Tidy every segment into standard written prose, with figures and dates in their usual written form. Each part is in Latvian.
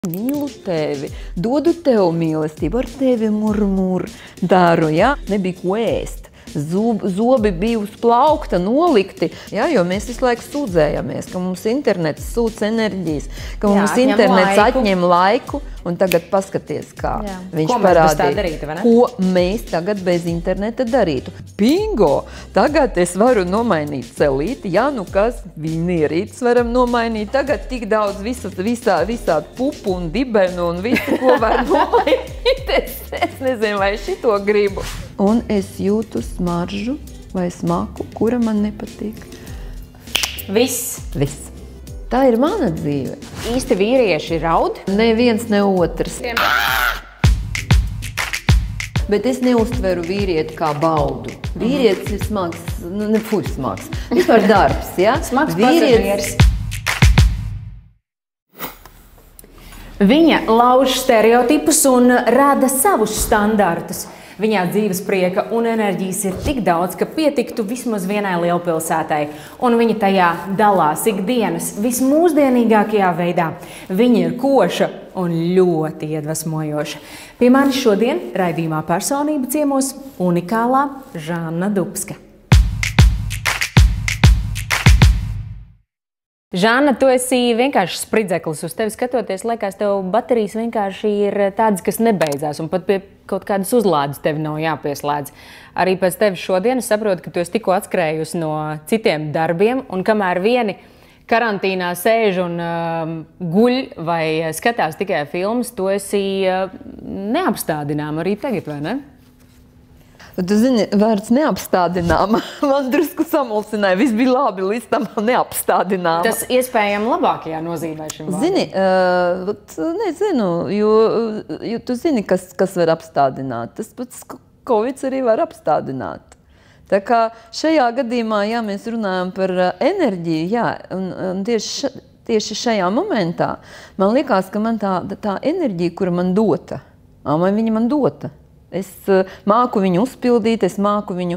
Mīlu tevi, dodu tev mīlestību, ar tevi murmur daru, ja? Nebija ko ēst. Zobi bija uz plaukta nolikti, ja? Jo mēs visu laiku sūdzējamies, ka mums internets sūc enerģijas, ka mums internets atņem laiku, un tagad paskaties, kā viņš parādīja, ko mēs tagad bez interneta darītu. Bingo! Tagad es varu nomainīt celīti, ja, nu kas, vinierītes varam nomainīt, tagad tik daudz visādi pupu un dibenu un visu, ko var nomainīt, es nezinu, vai šito gribu. Un es jūtu smaržu vai smaku, kura man nepatīk. Viss. Tā ir mana dzīve. Īsti vīrieši raud? Neviens, ne otrs. Bet es neuztveru vīrieti kā baudu. Vīrietis ir smags, smags. Vispār darbs, ja? Smags pasažieris. Viņa lauž stereotipus un rada savus standartus. Viņā dzīves prieka un enerģijas ir tik daudz, ka pietiktu vismaz vienai lielpilsētai, un viņa tajā dalās ikdienas vismūsdienīgākajā veidā. Viņa ir koša un ļoti iedvesmojoša. Pie manis šodien raidījumā personība ciemos unikālā Žanna Dubska. Žanna, tu esi vienkārši spridzeklis. Uz tevi skatoties, liekas, tev baterijas vienkārši ir tādas, kas nebeidzās, un pat pie kaut kādas uzlādes tevi nav jāpieslēdz. Arī pēc tevis šodien es saprotu, ka tu esi tikko atskrējusi no citiem darbiem, un kamēr vieni karantīnā sēž un guļ vai skatās tikai filmas, tu esi neapstādinām arī tagad, vai ne? Tu zini, vārds neapstādināma. Man drusku samulsināja. Viss bija labi, līdz tam neapstādināma. Tas iespējami labākajā nozīmē šim vārdam. Zini, nezinu, jo tu zini, kas var apstādināt. Tas pats Covid arī var apstādināt. Tā kā šajā gadījumā, ja mēs runājam par enerģiju, jā, un tieši šajā momentā, man liekas, ka man tā enerģija, kura man dota, viņa man dota. Es māku viņu uzpildīt, es māku viņu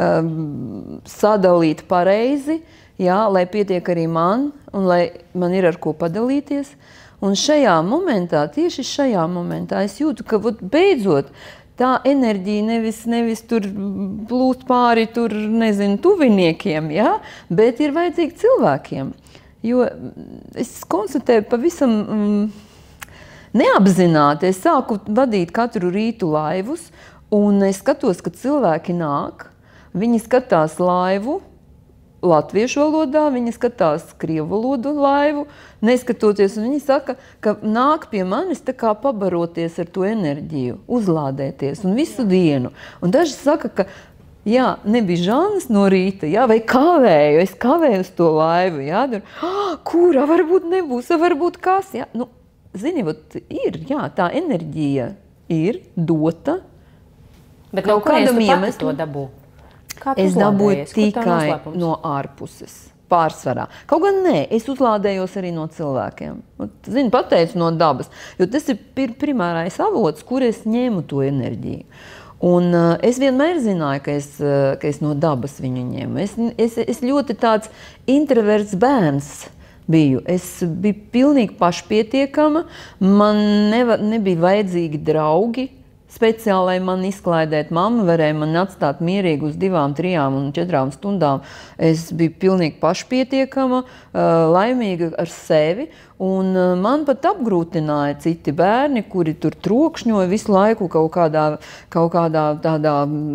sadalīt pareizi, jā, lai pietiek arī man, un lai man ir ar ko padalīties. Un šajā momentā, tieši šajā momentā, es jūtu, ka beidzot tā enerģija nevis tur plūst pāri tur, nezinu, tuviniekiem, jā, bet ir vajadzīgi cilvēkiem. Jo es konstatēju pavisam neapzināti, es sāku vadīt katru rītu laivus, un es skatos, ka cilvēki nāk, viņi skatās laivu latviešu valodā, viņi skatās krievu valodu laivu, neskatoties, un viņi saka, ka nāk pie manis tā kā pabaroties ar to enerģiju, uzlādēties, un visu dienu. Un daži saka, ka jā, nebija Žanas no rīta, jā, vai kavēju, es kavēju uz to laivu, jā, kurā varbūt nebūs, varbūt kas, jā, nu, zini, ir, jā, tā enerģija ir dota. Bet kaut kādam iemeslu to dabū? Es dabūju tikai no ārpuses, pārsvarā. Kaut gan nē, es uzlādējos arī no cilvēkiem. Zini, pateicu no dabas, jo tas ir primārais avots, kur es ņēmu to enerģiju. Un es vienmēr zināju, ka es no dabas viņu ņēmu. Es ļoti tāds introverts bērns biju. Es biju pilnīgi pašpietiekama, man nebija vajadzīgi draugi, speciāli, lai man izklaidēt. Mamma varēja man atstāt mierīgi uz 2, 3 un 4 stundām. Es biju pilnīgi pašpietiekama, laimīga ar sevi, un man pat apgrūtināja citi bērni, kuri tur trokšņoja visu laiku kaut kādā tādā,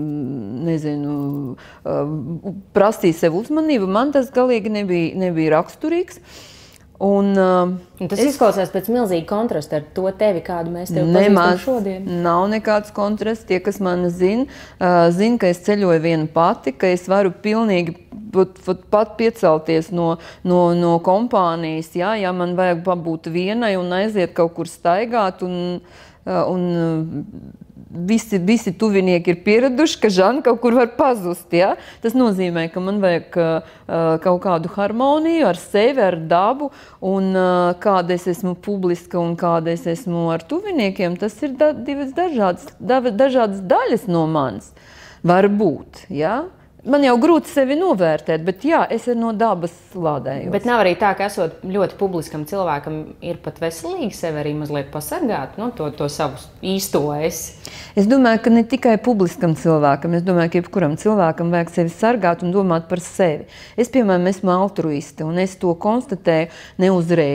nezinu, prasīja sev uzmanību. Man tas galīgi nebija raksturīgs. Un tas izklausās pēc milzīga kontrasta ar to tevi, kādu mēs tevi pazīstam šodien. Nav nekāds kontrasts. Tie, kas mani zina, ka es ceļoju viena pati, ka es varu pilnīgi pat piecelties no kompānijas, jā, ja man vajag pabūt vienai un aiziet kaut kur staigāt, un visi tuvinieki ir pieraduši, ka Žana kaut kur var pazust. Ja? Tas nozīmē, ka man vajag kaut kādu harmoniju ar sevi, ar dabu, un kāda es esmu publiska un kāda es esmu ar tuviniekiem, tas ir divas dažādas daļas no manis. Varbūt, ja? Man jau grūti sevi novērtēt, bet jā, es no dabas lādējos. Bet nav arī tā, ka esot ļoti publiskam cilvēkam, ir pat veselīgi sevi arī mazliet pasargāt, to savu īsto es. Es domāju, ka ne tikai publiskam cilvēkam, es domāju, ka jebkuram cilvēkam vajag sevi sargāt un domāt par sevi. Es, piemēram, esmu altruiste, un es to konstatēju ne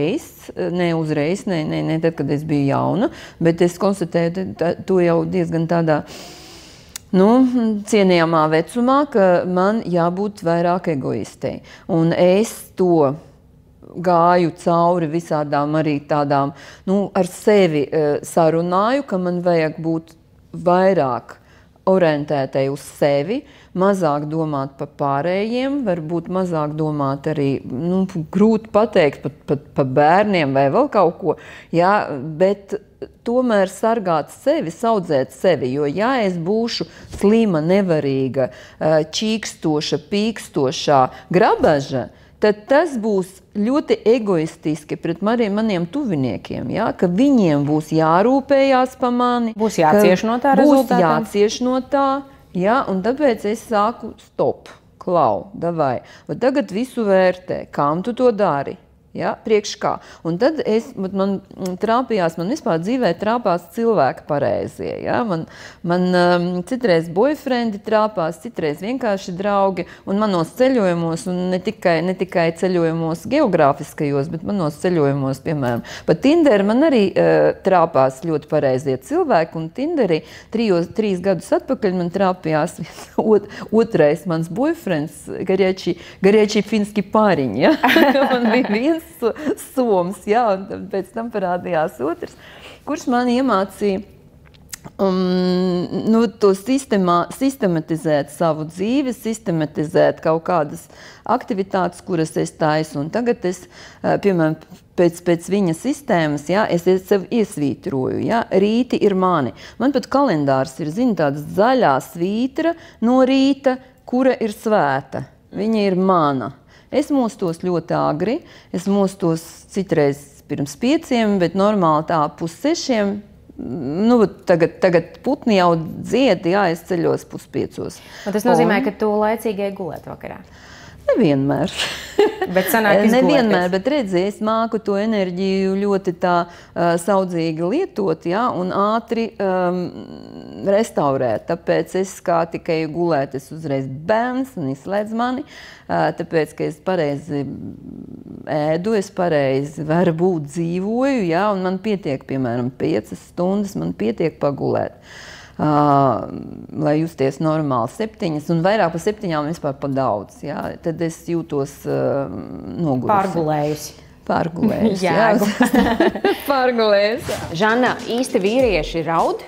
tad, kad es biju jauna, bet es konstatēju to jau diezgan tādā cienījamā vecumā, ka man jābūt vairāk egoistei. Un es to gāju cauri visādām arī tādām, ar sevi sarunāju, ka man vajag būt vairāk orientētai uz sevi, mazāk domāt par pārējiem, varbūt mazāk domāt arī, grūti pateikt, pat par bērniem vai vēl kaut ko, jā, bet tomēr sargāt sevi, audzēt sevi, jo ja es būšu slima, nevarīga, čīkstoša, pīkstošā grabaža, tad tas būs ļoti egoistiski pret maniem tuviniekiem, ja? Ka viņiem būs jārūpējās par mani. Būs jācieš no tā rezultātā. Būs jācieš no tā, ja? Un tāpēc es sāku stop, klau, davai. Bet tagad visu vērtē, kam tu to dari. Ja, priekš kā. Un tad man vispār dzīvē trāpās cilvēki pareizie. Ja? Man citreiz boyfriendi trāpās, citreiz vienkārši draugi. Un manos ceļojumos, un ne tikai ceļojumos geogrāfiskajos, bet manos ceļojumos, piemēram, pa Tinderi man arī trāpās ļoti pareizie cilvēki. Un Tinderī 3 gadus atpakaļ man trāpījās otrais mans boyfriends, garieči finski pāriņi. Ja? Man bija viens soms, jā, un pēc tam parādījās otrs, kurš man iemācīja to sistematizēt savu dzīvi, sistematizēt kaut kādas aktivitātes, kuras es taisu. Un tagad es, piemēram, pēc viņa sistēmas, jā, es sev iesvītroju, jā, rīti ir mani. Man pat kalendārs ir, tāda zaļā svītra no rīta, kura ir svēta. Viņa ir mana. Es mostos ļoti agri, es mostos citreiz pirms 5, bet normāli tā 5:30. Tagad putni jau dzied, jā, es ceļos 4:30. Tas nozīmē, ka tu laicīgi gulēt vakarā? Nevienmēr. Bet sanāk izgulēties. Nevienmēr, bet redzi, es māku to enerģiju ļoti tā saudzīgi lietot, jā, un ātri restaurēt. Tāpēc es kā tikai gulēt, es uzreiz bērns un izslēdz mani. Tāpēc, ka es pareizi ēdu, es pareizi varbūt dzīvoju, jā, un man pietiek, piemēram, 5 stundas, man pietiek pagulēt. Lai justies normāli 7, un vairāk par 7 vispār pa daudz. Jā. Tad es jūtos nogurusi. Pārgulējusi. Jā. Pārgulējusi. Žanna, īsti vīrieši raud?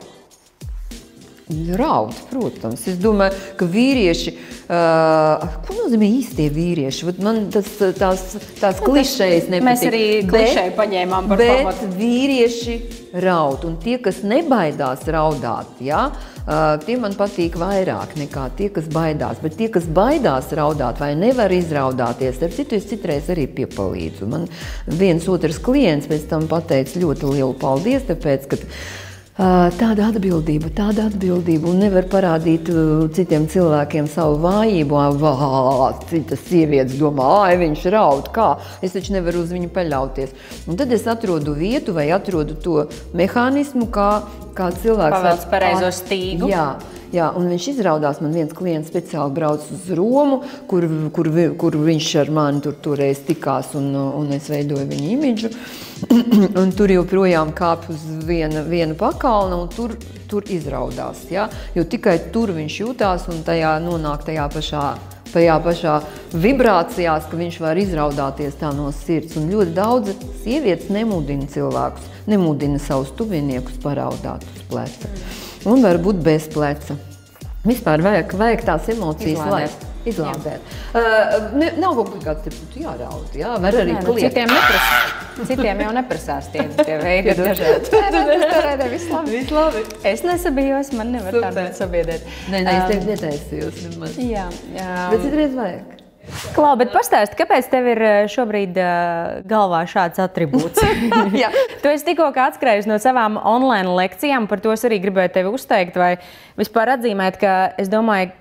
Raud, protams. Es domāju, ka vīrieši, ko nozīmē īstie vīrieši? Man tās klišejas nepatīk. Mēs arī klišeju paņēmām par pamatu. Bet vīrieši raud, un tie, kas nebaidās raudāt, ja, tie man patīk vairāk nekā tie, kas baidās. Bet tie, kas baidās raudāt vai nevar izraudāties, ar citu es citreiz arī piepalīdzu. Man viens otrs klients pēc tam pateica ļoti lielu paldies, tāpēc, ka tāda atbildība, un nevar parādīt citiem cilvēkiem savu vājību. Citas sievietes domā, viņš raud, kā? Es taču nevaru uz viņu paļauties. Un tad es atrodu vietu vai atrodu to mehānismu, kā cilvēks pavelc pareizo stīgu. Jā, un viņš izraudās. Man viens klients speciāli brauc uz Romu, kur viņš ar mani toreiz tikās, un es veidoju viņa imidžu. Un tur joprojām kāp uz viena pakalna, un tur izraudās. Ja? Jo tikai tur viņš jūtās un nonāk tajā pašā vibrācijās, ka viņš var izraudāties tā no sirds. Un ļoti daudz sievietes nemudina cilvēkus, nemudina savus tuviniekus paraudāt uz pleca. Un varbūt bez pleca. Vispār vajag tās emocijas izlādēt. Nav obligāti, ka tu jāraud. Jā, var arī kliegt. Citiem jau neprasās tie veidi dažādi. Viss labi. Es nesabijos, man nevar tādā sabiedēt. Nē, es tevi netaisījos nemaz. Jā. Bet citreiz vajag. Klau, bet pastāsti, kāpēc tev ir šobrīd galvā šāds atribūts? Tu esi tikko atskrējusi no savām online lekcijām, par to es arī gribēju tevi uzteikt, vai vispār atzīmēt, ka es domāju,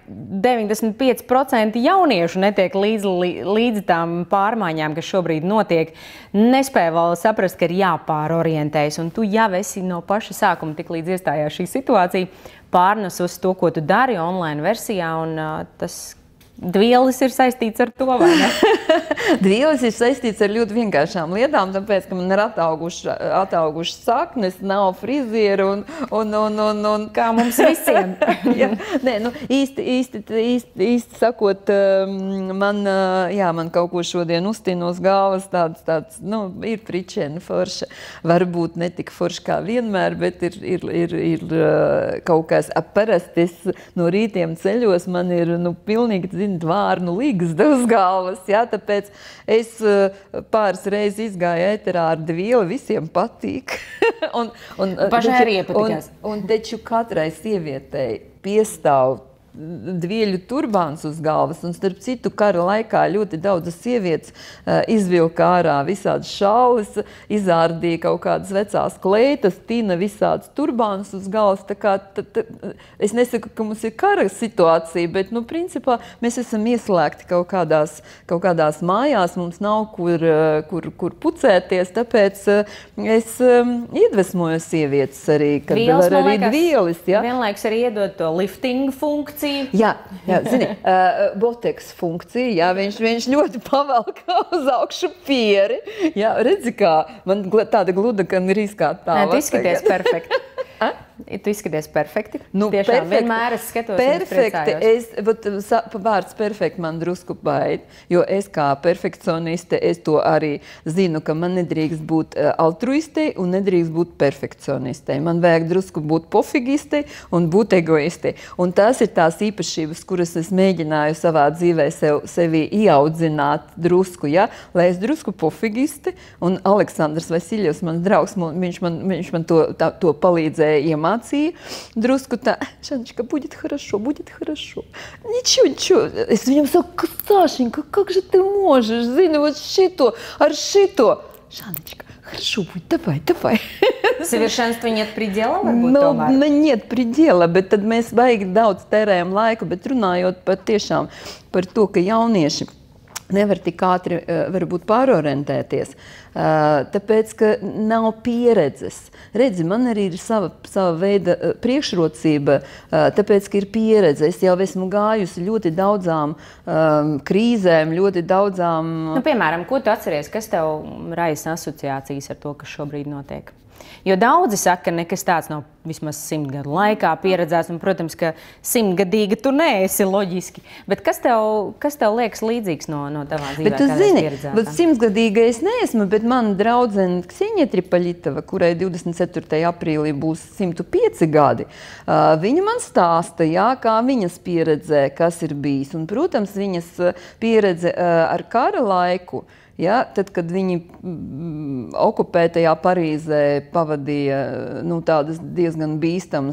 95% jauniešu netiek līdzi tām pārmaiņām, kas šobrīd notiek, nespēja vēl saprast, ka ir jāpārorientējas, un tu jau esi no paša sākuma tik līdz iestājās šī situācija, pārnes uz to, ko tu dari online versijā, un tas Dvielis ir saistīts ar to, vai ne? Dvielis ir saistīts ar ļoti vienkāršām lietām, tāpēc, ka man ir ataugušas saknes, nav frizieru un kā mums visiem. Nē, nu, īsti sakot, man kaut ko šodien uztīnos galvas, tāds, nu, ir fričēna forša. Varbūt ne tik forša kā vienmēr, bet ir kaut kas parastis no rītiem ceļos, man ir, nu, pilnīgi, vārnu līgzda uz galvas, jā, tāpēc es pāris reizes izgāju ēterā ar Dvieli, visiem patīk. Pašai arī iepatikās. Un taču katrai sievietei piestāv Dvieļu turbāns uz galvas, un starp citu kara laikā ļoti daudzas sievietes izvilka ārā visādas šaules, izārdīja kaut kādas vecās kleitas, tina visādas turbāns uz galvas, tā kā, es nesaku, ka mums ir kara situācija, bet, nu, principā, mēs esam ieslēgti kaut kādās mājās, mums nav kur pucēties, tāpēc es iedvesmoju sievietes arī, kad var arī Dvielis, jā. Vienlaiks arī iedod to lifting funkciju. Jā, zini, boteks funkcija, jā, viņš ļoti pavelk uz augšu pieri. Jā, redzi kā, man tāda gluda, ka rīz kā tālāk. Tu izskaties perfekti. Tu izskaties perfekti. Nu, tiešām perfekti. Vienmēr es skatos perfekti. Vārds perfekti man drusku baid, jo es kā perfekcioniste, es to arī zinu, ka man nedrīkst būt altruistei un nedrīkst būt perfekcionistei. Man vajag drusku būt pofigistei un būt egoistei. Un tās ir tās īpašības, kuras es mēģināju savā dzīvē sevi ieaudzināt drusku, ja? Lai es drusku pofigiste, un Aleksandrs Vasiljevs, mans draugs, viņš man to palīdzēja iemācīja. Друзку та, Жанночка, будет хорошо. Ничего. Es viņam saku, Сашенька, как же ты можешь? Zini, вот šito, ar šito. Жанночка, хорошо будет, давай. Совершенству нет предела, varbūt tomēr? Нет предела, bet tad mēs baigi daudz tērējam laiku, bet runājot par tiešām par to, ka jaunieši nevar tik ātri varbūt pārorientēties, tāpēc, ka nav pieredzes. Redzi, man arī ir sava veida priekšrocība, tāpēc, ka ir pieredze. Es jau esmu gājusi ļoti daudzām krīzēm, ļoti daudzām... Nu, piemēram, ko tu atceries, kas tev raisa asociācijas ar to, kas šobrīd notiek? Jo daudzi saka, ka nekas tāds nav vismaz 100 gadu laikā pieredzēts, un, protams, ka 100-gadīga tu neesi loģiski. Bet kas tev liekas līdzīgs no tavā dzīvē, kādā pieredzētā? Bet 100-gadīga es neesmu, bet mana draudzene Ksiņa Tripaļitova, kurai 24. aprīlī būs 105 gadi, viņa man stāsta, jā, kā viņas pieredzē, kas ir bijis. Un, protams, viņas pieredze ar kara laiku, ja, tad, kad viņi okupētajā Parīzē pavadīja tādas diezgan bīstamas,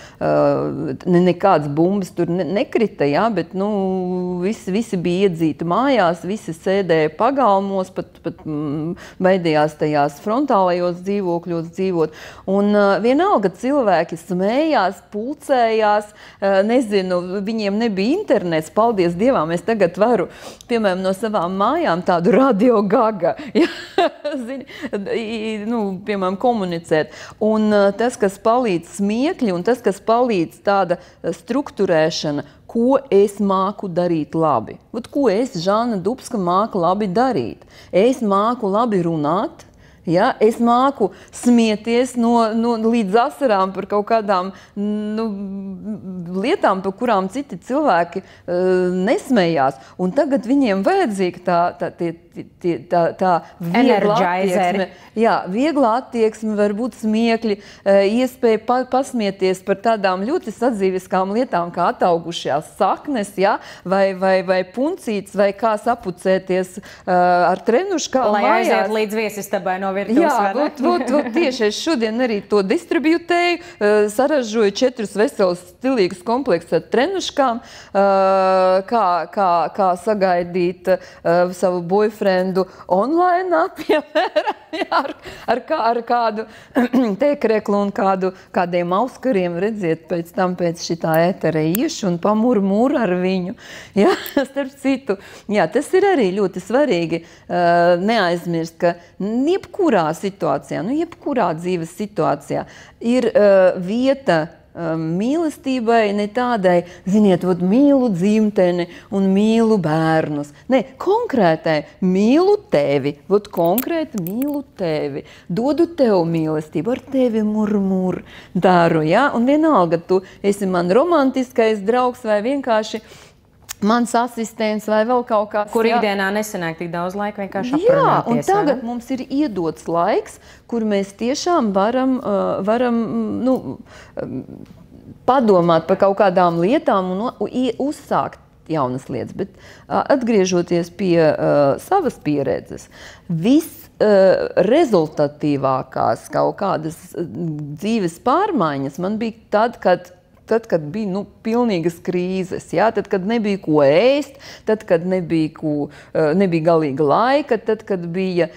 nekādas bumbas tur nekrita, ja, bet visi bija iedzīti mājās, visi sēdēja pagalmos, pat baidījās tajās frontālajos dzīvokļos dzīvot. Un vienalga cilvēki smējās, pulcējās, nezinu, viņiem nebija internets, paldies Dievam, es tagad varu, piemēram, no savām mājām tādu radio gaga, ja, zini, piemēram, komunicēt. Un tas, kas palīdz smiekļi, un tas, kas palīdz tāda strukturēšana, ko es māku darīt labi. Ko es, Žana Dubska, māku labi darīt? Es māku labi runāt, ja? Es māku smieties līdz asarām par kaut kādām lietām, par kurām citi cilvēki nesmējās. Un tagad viņiem vajadzīga tā viegla attieksme. Jā, viegla attieksme, varbūt smiekļi, iespēja pasmieties par tādām ļoti sadzīviskām lietām, kā ataugušās saknes, ja? vai puncītes, vai kā sapucēties ar trenuškām mājās. Lai aiziet līdz viesistabai no virtuves. Jā, tieši es šodien arī to distributēju, saražoju 4 veselus stilīgus komplektus ar trenuškām, kā sagaidīt savu boyfriendu online, piemēram, ar kādu tēkreklu un kādiem auskariem, redziet, pēc šitā ētera iešu un pamurmuru ar viņu. Jā, starp citu, jā, tas ir arī ļoti svarīgi neaizmirst, ka jebkurā situācijā, jebkurā dzīves situācijā ir vieta mīlestībai, ne tādai, ziniet, mīlu dzimteni un mīlu bērnus. Ne, konkrētai mīlu tevi, konkrēti mīlu tevi, dodu tev mīlestību, ar tevi murmur daru, ja? Un vienalga, tu esi man romantiskais draugs vai vienkārši mans asistents vai vēl kaut kāds. Kur ikdienā nesanāk tik daudz laika vienkārši aprunāties. Jā, un tagad mums ir iedots laiks, kur mēs tiešām varam padomāt par kaut kādām lietām un uzsākt jaunas lietas. Bet atgriežoties pie savas pieredzes, rezultatīvākās kaut kādas dzīves pārmaiņas man bija tad, kad bija pilnīgas krīzes, jā? Tad, kad nebija ko ēst, tad, kad nebija galīga laika, tad, kad bija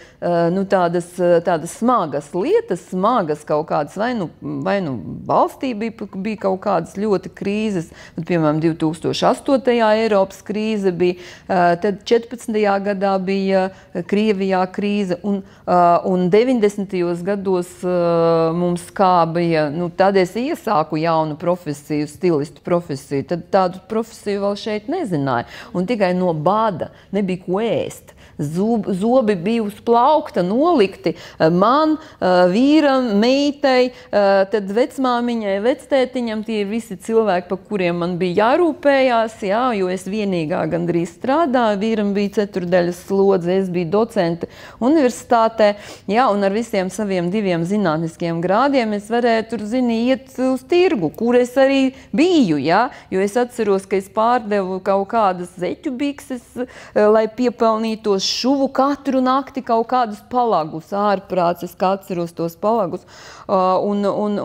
tādas smagas lietas, smagas kaut kādas, vai nu valstī bija kaut kādas ļoti krīzes, piemēram, 2008. Eiropas krīze bija, tad 14. gadā bija Krievijā krīze, un 90. gados mums kā bija, tad es iesāku jaunu profesiju, stilistu profesiju, tad tādu profesiju vēl šeit nezināju. Un tikai no bada nebija ko ēst. Zobi bija uz plaukta nolikti man, vīram, meitai, tad vecmāmiņai, vectētiņam, tie ir visi cilvēki, par kuriem man bija jārūpējās, jā, jo es vienīgā gandrīz strādāju, vīram bija 4 slodze, es biju docente universitātē, jā, un ar visiem saviem 2 zinātniskiem grādiem es varēju tur, iet uz tirgu, kur es arī biju, jā, jo es atceros, ka es pārdevu kaut kādas zeķu bikses, lai piepelnītos šuvu katru nakti kaut kādus palagus, ārprāts, es kā atceros tos palagus, un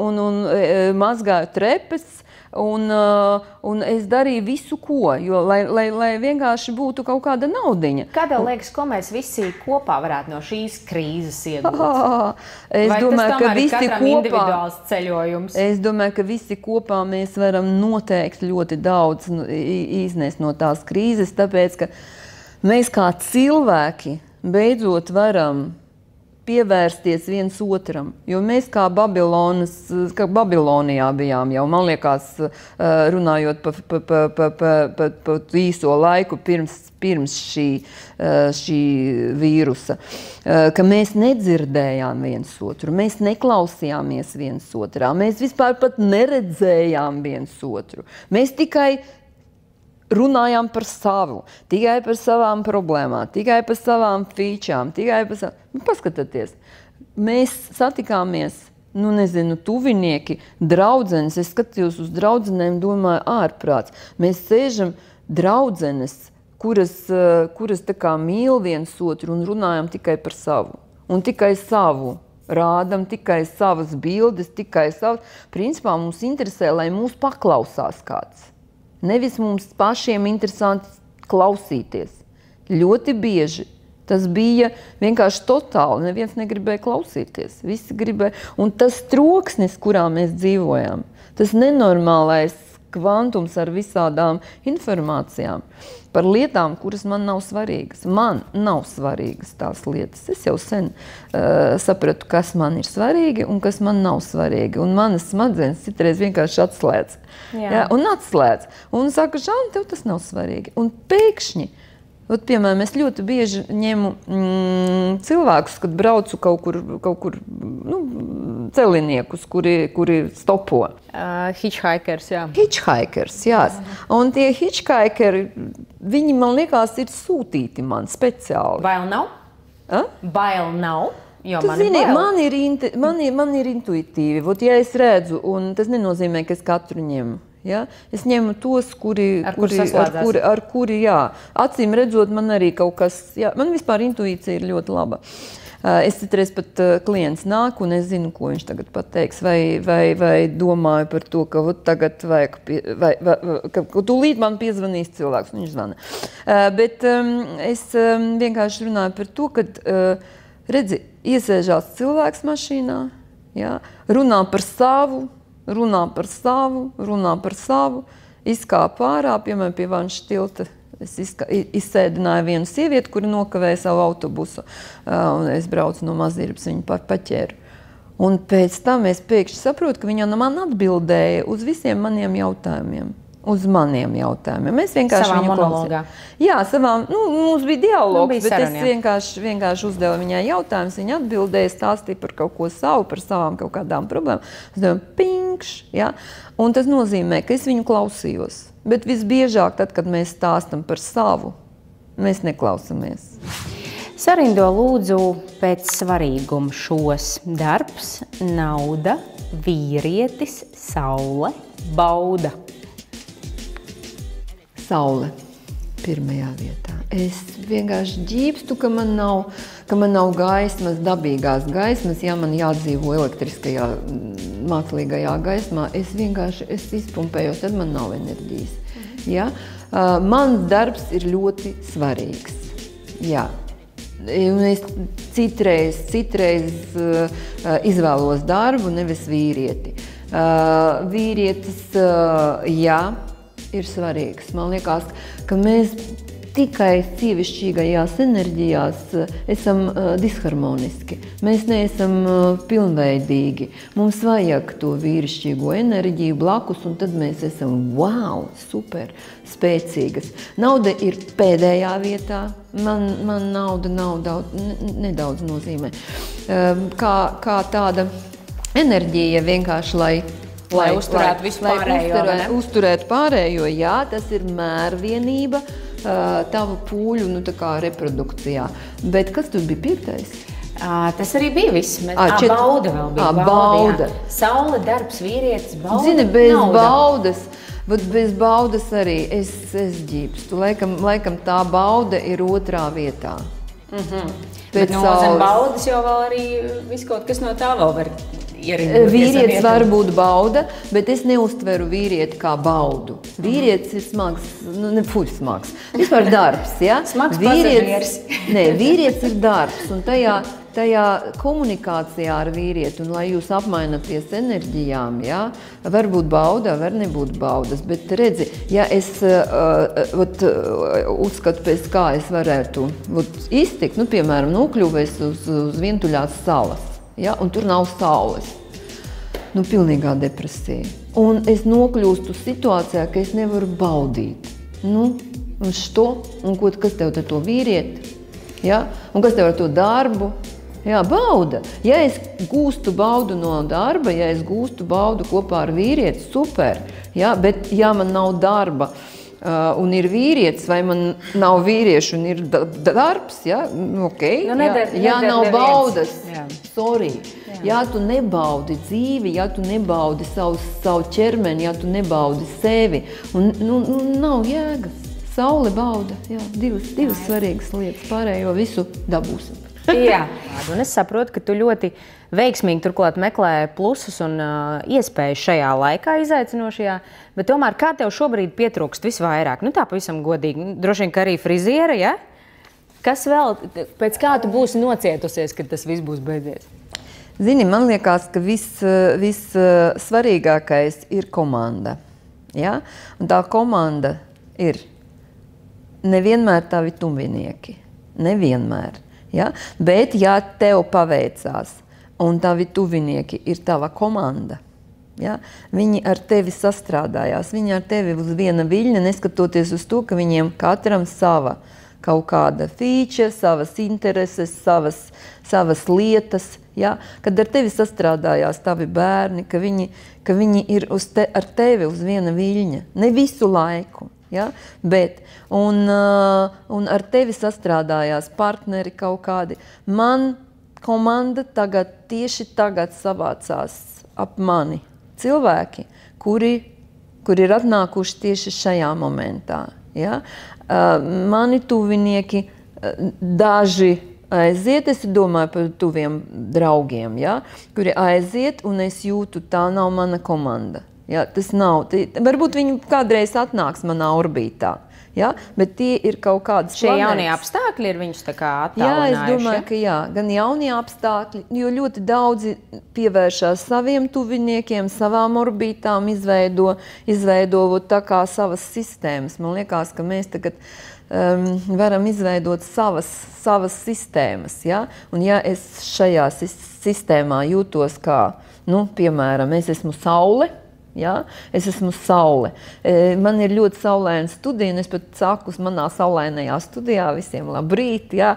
mazgāju trepes, un es darīju visu ko, jo, lai vienkārši būtu kaut kāda naudiņa. Kā tev liekas, ko mēs visi kopā varētu no šīs krīzes iegūt? Es domāju, ka visi kopā individuāls ceļojums? Es domāju, ka visi kopā mēs varam noteikti ļoti daudz iznest no tās krīzes, tāpēc, ka mēs kā cilvēki beidzot varam pievērsties viens otram, jo mēs kā Babilonijā bijām jau, man liekas, runājot pa īso laiku pirms šī vīrusa, ka mēs nedzirdējām viens otru, mēs neklausījāmies viens otrā, mēs vispār pat neredzējām viens otru. Mēs tikai runājām par savu, tikai par savām problēmām, tikai par savām fīčām, tikai par savām... Paskatieties, mēs satikāmies, tuvinieki, draudzenes, es skatījos uz draudzenēm, domāju, ārprāts. Mēs sēžam draudzenes, kuras tā kā mīl viens otru un runājam tikai par savu. Un tikai savu rādam, tikai savas bildes, tikai savas. Principā mums interesē, lai mūs paklausās kāds. Nevis mums pašiem interesanti klausīties. Ļoti bieži tas bija vienkārši totāli. Neviens negribēja klausīties. Visi gribēja. Un tas troksnis, kurā mēs dzīvojam, tas nenormālais kvantums ar visādām informācijām par lietām, kuras man nav svarīgas. Man nav svarīgas tās lietas. Es jau sen sapratu, kas man ir svarīgi un kas man nav svarīgi. Un manas smadzenes citreiz vienkārši atslēdz. Jā, un atslēdz. Un saka, Žāna, tev tas nav svarīgi. Un pēkšņi, piemēram, es ļoti bieži ņemu cilvēkus, kad braucu kaut kur celiniekus, kuri stopo. Hitchhikers, jā. Hitchhikers, jā. Un tie hitchhikeri, viņi, man liekas, ir sūtīti man speciāli. Bail nav? Bail nav? Jo man ir intuitīvi. Ja es redzu, un tas nenozīmē, ka es katru ņemu. Ja? Es ņemu tos, ar kuri, jā. Acīm redzot, man arī kaut kas, jā, man vispār intuīcija ir ļoti laba. Es citreiz pat klients nāk, un es zinu, ko viņš tagad pateiks, vai domāju par to, ka tagad vajag, ka tūlīt man piezvanīs cilvēks, un viņš zvana. Bet es vienkārši runāju par to, ka, redzi, iesēžās cilvēks mašīnā, ja, runā par savu, izkāp ārā, piemēram, pie Vanša tilta. Es izsēdināju vienu sievieti, kura nokavēja savu autobusu, un es braucu no Mazirbas, viņu paķēru. Un pēc tam es pēkšņi saprotu, ka viņa man atbildēja uz visiem maniem jautājumiem. Mēs vienkārši savā monologā. Jā, mums bija dialogs, bet es vienkārši uzdevu viņai jautājumus, viņa atbildēja, stāstīja par kaut ko savu, par savām kaut kādām problēmām. Es domāju, pinkš, ja? Un tas nozīmē, ka es viņu klausījos. Bet visbiežāk, tad, kad mēs stāstam par savu, mēs neklausamies. Sarindo lūdzu pēc svarīguma šos: darbs, nauda, vīrietis, saule, bauda. Saule pirmajā vietā. Es vienkārši ģīpstu, ka man nav gaismas, dabīgās gaismas, ja man jādzīvo elektriskajā, mākslīgajā gaismā. Es izpumpējos, tad man nav enerģijas. Ja? Mans darbs ir ļoti svarīgs. Jā. Un es citreiz izvēlos darbu, nevis vīrieti. Vīrietis, jā, ir svarīgs. Man liekas, ka mēs tikai sievišķīgajās enerģijās esam disharmoniski. Mēs neesam pilnveidīgi. Mums vajag to vīrišķīgo enerģiju blakus, un tad mēs esam wow, super, spēcīgas. Nauda ir pēdējā vietā. Man nauda nedaudz nozīmē. Kā tāda enerģija vienkārši, lai uzturētu visu pārējo. Uzturētu pārējo, jā, tas ir mērvienība tavu pūļu reprodukcijā. Bet kas tur bija piektais? Tas arī bija viss. Bauda vēl bija. Bauda. Saule, darbs, vīrietis, bauda. Zini, bez baudas arī es ģīpstu. Laikam tā bauda ir otrā vietā. Bet no zem baudas jau vēl arī viss kaut kas no tā vēl var ierindot. Vīrietis var būt bauda, bet es neuztveru vīrieti kā baudu. Vīrietis ir smags, smags. Vispār darbs, ja? Smags pasažieris. Vīrietis ir darbs, un tajā komunikācijā ar vīrieti, un lai jūs apmainaties enerģijām, ja? Var būt bauda, var nebūt baudas, bet redzi, ja es uzskatu pēc kā es varētu iztikt, piemēram, nokļuvēs uz vientuļās salas. Ja, un tur nav saules. Pilnīgā depresija. Un es nokļūstu situācijā, ka es nevaru baudīt. Un kas tev to vīrieti? Ja? Un kas tev ar to darbu? Jā, bauda. Ja es gūstu baudu no darba, ja es gūstu baudu kopā ar vīrieti, super. Ja? Bet ja man nav darba, un ir vīrietis, vai man nav vīrieši un ir darbs, ja? Okay, ja nav baudas, sorry. Ja tu nebaudi dzīvi, ja tu nebaudi savu ķermeni, ja tu nebaudi sevi, un nav jēgas. Saule, bauda, jā, divas svarīgas lietas, pārējo visu dabūsim. Jā, un es saprotu, ka tu ļoti veiksmīgi turklāt meklē plusus un iespējas šajā laikā izaicinošajā, bet tomēr kā tev šobrīd pietrūkst visvairāk? Tā pavisam godīgi, droši vien, ka arī friziera, ja? Kas vēl, pēc kā tu būsi nocietusies, kad tas viss būs beidzies? Zini, man liekas, ka viss svarīgākais ir komanda, ja? Un tā komanda ir nevienmēr tavi tuvinieki, nevienmēr. Ja? Bet, ja tev paveicās un tavi tuvinieki ir tava komanda, ja? Viņi ar tevi sastrādājās, viņi ar tevi uz viena viļņa, neskatoties uz to, ka viņiem katram sava kaut kāda feature, savas intereses, savas lietas. Ja? Kad ar tevi sastrādājās tavi bērni, ka viņi ir ar tevi uz viena viļņa, ne visu laiku. Ja? Bet, un ar tevi sastrādājās partneri kaut kādi. Man komanda tieši tagad savācās ap mani cilvēki, kuri ir atnākuši tieši šajā momentā. Ja? Mani tuvinieki, daži aiziet, es domāju par tuviem draugiem, ja, kuri aiziet, un es jūtu, tā nav mana komanda. Ja, tas nav, varbūt viņi kādreiz atnāks manā orbītā. Ja? Bet tie ir kaut kādas šie jaunie apstākļi, ir viņus tā kā attālinājuši? Jā, es domāju, ka jā, gan jaunie apstākļi, jo ļoti daudzi pievēršās saviem tuviniekiem, savām orbītām, izveido tā kā savas sistēmas. Man liekas, ka mēs tagad varam izveidot savas sistēmas. Ja? Un ja es šajā sistēmā jūtos kā, piemēram, es esmu Saule, ja? Es esmu Saule. Man ir ļoti saulaina studija, un es pat saku manā saulainajā studijā visiem labrīt, ja?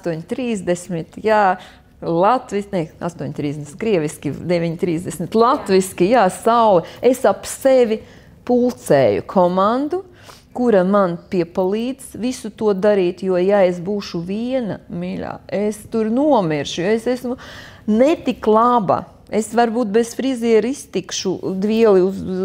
8:30, ja? Latviski, ne, 8:30 krieviski, 9:30 latviski, jā, Saule. Es ap sevi pulcēju komandu, kura man piepalīdz visu to darīt, jo ja es būšu viena, mīļā, es tur nomiršu, jo es esmu netik laba. Es varbūt bez friziera iztikšu, dvieli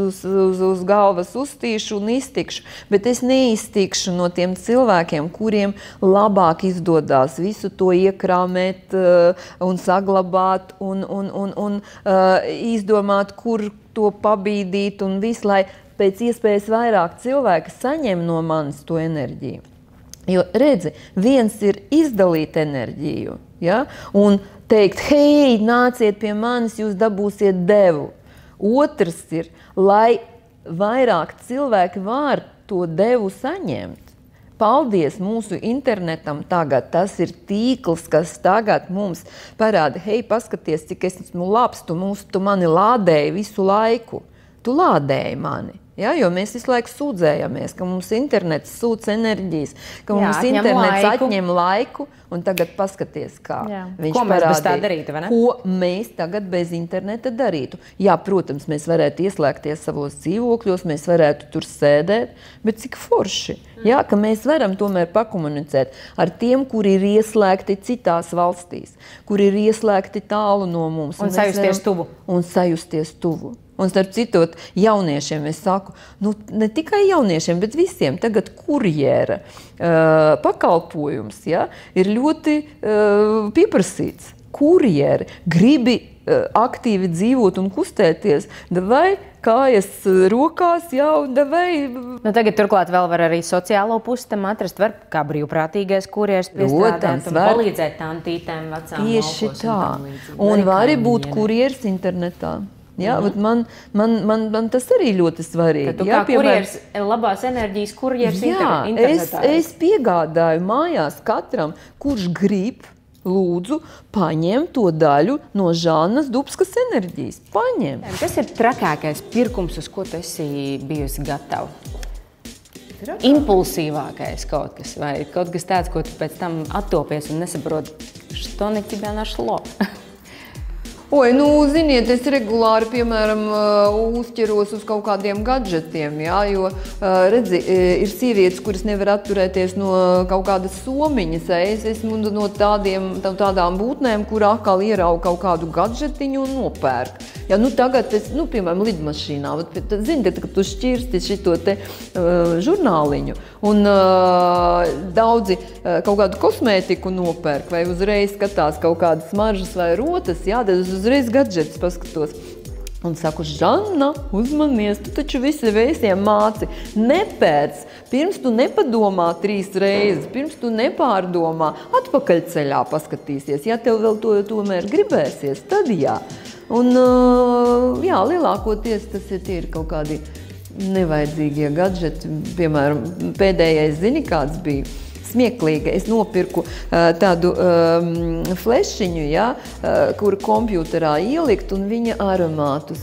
uz galvas uztīšu un iztikšu, bet es neiztikšu no tiem cilvēkiem, kuriem labāk izdodās visu to iekrāmēt un saglabāt un izdomāt, kur to pabīdīt un visu, lai pēc iespējas vairāk cilvēki saņem no manis to enerģiju. Jo, redzi, viens ir izdalīt enerģiju, ja? Un teikt, hei, nāciet pie manis, jūs dabūsiet devu. Otrs ir, lai vairāk cilvēki var to devu saņemt. Paldies mūsu internetam tagad, tas ir tīkls, kas tagad mums parāda, hei, paskaties, cik es esmu labs, tu mani lādēji visu laiku. Tu lādēji mani. Ja, jo mēs visu laiku sūdzējamies, ka mums internets sūdz enerģijas, ka mums internets atņem laiku, un tagad paskaties, kā viņš ko mēs bez tā darītu, vai ne? Ko mēs tagad bez interneta darītu. Jā, protams, mēs varētu ieslēgties savos dzīvokļos, mēs varētu tur sēdēt, bet cik forši, ja, ka mēs varam tomēr pakomunicēt ar tiem, kuri ir ieslēgti citās valstīs, kuri ir ieslēgti tālu no mums. Un sajusties tuvu. Un sajusties tuvu. Un starp citot, jauniešiem es saku, ne tikai jauniešiem, bet visiem tagad kurjera pakalpojums, ja, ir ļoti pieprasīts. Kurjeri gribi aktīvi dzīvot un kustēties, vai kājas rokās jau, vai... Tagad turklāt vēl var arī sociālo pusi tam atrast, var kā brīvprātīgais kurjeris piestrādāt un palīdzēt tantītēm, vecām tieši laukos. Tā. Un var arī būt kurjeris internetā. Ja, man tas arī ļoti svarīgi. Tad tu kā kurjeris, labās enerģijas kurjeris internetā. Es piegādāju mājās katram, kurš grib, lūdzu, paņem to daļu no Žanas Dubskas enerģijas. Paņem. Kas ir trakākais pirkums, uz ko tu esi bijusi gatava? Impulsīvākais kaut kas, vai kaut kas tāds, ko tu pēc tam attopies un nesaproti, što ne тебя нашло? Oi, ziniet, es regulāri, piemēram, uzķeros uz kaut kādiem gadžetiem, jā, jo, redzi, ir sievietes, kuras nevar atturēties no kaut kādas somiņas. Es esmu no tādām būtnēm, kur atkal ierauga kaut kādu gadžetiņu un nopērk. Ja, tagad es, piemēram, lidmašīnā, zini, kad tu šķirsti šito te žurnāliņu un daudzi kaut kādu kosmētiku nopērk vai uzreiz skatās kaut kādas smaržas vai rotas, jā, tad es uzreiz gadžetus paskatos. Un saku, Žanna, uzmanies, tu taču visi visiem māci. Nepēc, pirms tu nepadomā 3 reizes, pirms tu nepārdomā, atpakaļceļā paskatīsies. Ja tev vēl to tomēr gribēsies, tad jā. Un jā, lielākoties tas ir kaut kādi nevajadzīgie gadžeti. Piemēram, pēdējais, zini, kāds bija? Smieklīga. Es nopirku tādu flešiņu, ja, kur kompjuterā ielikt un viņa aromātus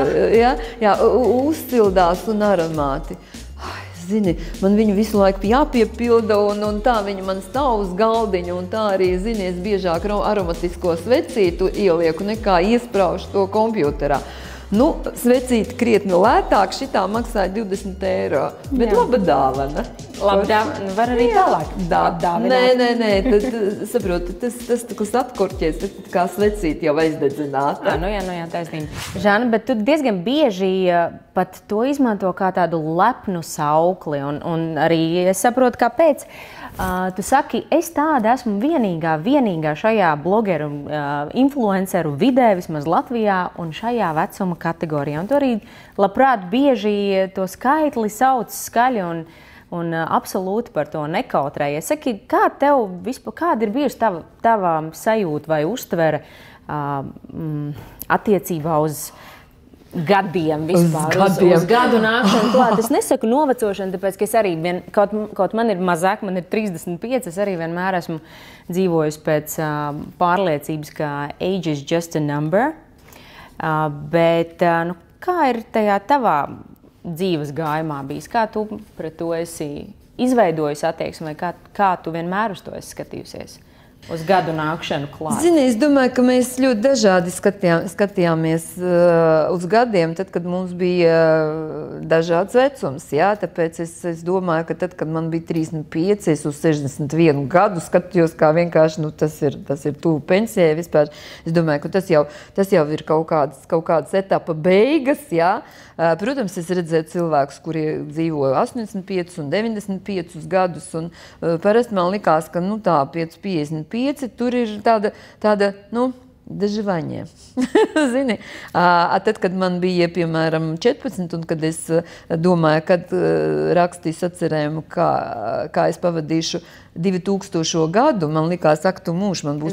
uzsildās un aromāti. Zini, man viņu visu laiku jāpiepilda un tā viņa man stāv uz galdiņa un tā arī, zini, es biežāk aromatisko svecītu ielieku nekā iespraušu to kompjuterā. Svecīti krietni lētāk, šitā maksāja 20 eiro, bet laba dāvana. Laba dāvana, var arī tālāk dāvināt. Nē, saproti, tas kas atkorķies, tas kā svecīti jau aizdedzināta. Jā, taisnība. Žana, bet tu diezgan bieži pat to izmanto kā tādu lepnu saukli, un arī es saprotu, kāpēc. Tu saki, es tāda esmu vienīgā šajā blogeru, influenceru vidē, vismaz Latvijā, un šajā vecuma kategorijā. Un tu arī labprāt bieži to skaitli sauc skaļi un absolūti par to nekautrējies. Saki, kāda ir bijusi tava sajūta vai uztvere attiecībā uz gadiem vispār, uz gadu nākšanu klāt? Es nesaku novecošanu, tāpēc, ka es arī, kaut man ir mazāk, man ir 35, es arī vienmēr esmu dzīvojusi pēc pārliecības, ka age is just a number. Bet kā ir tajā tavā dzīves gājumā bijis? Kā tu pret to esi izveidojis attieksmi, vai kā tu vienmēr uz to esi skatījusies? Uz gadu nākšanu klāt. Zini, es domāju, ka mēs ļoti dažādi skatījāmies uz gadiem, tad, kad mums bija dažāds vecums. Jā? Tāpēc es domāju, ka tad, kad man bija 35, es uz 61 gadu skatījos, kā vienkārši tas ir tuvu pensijai vispār. Es domāju, ka tas jau ir kaut kādas etapa beigas. Jā? Protams, es redzēju cilvēkus, kuri dzīvo 85 un 95 gadus, un parasti man likās, ka tā 55 tur ir tāda dažvaņie. Zini, tad, kad man bija, piemēram, 14, un kad es domāju, kad rakstīju sacerējumu, kā es pavadīšu 2000. gadu, man likās, tu mūžs, man būs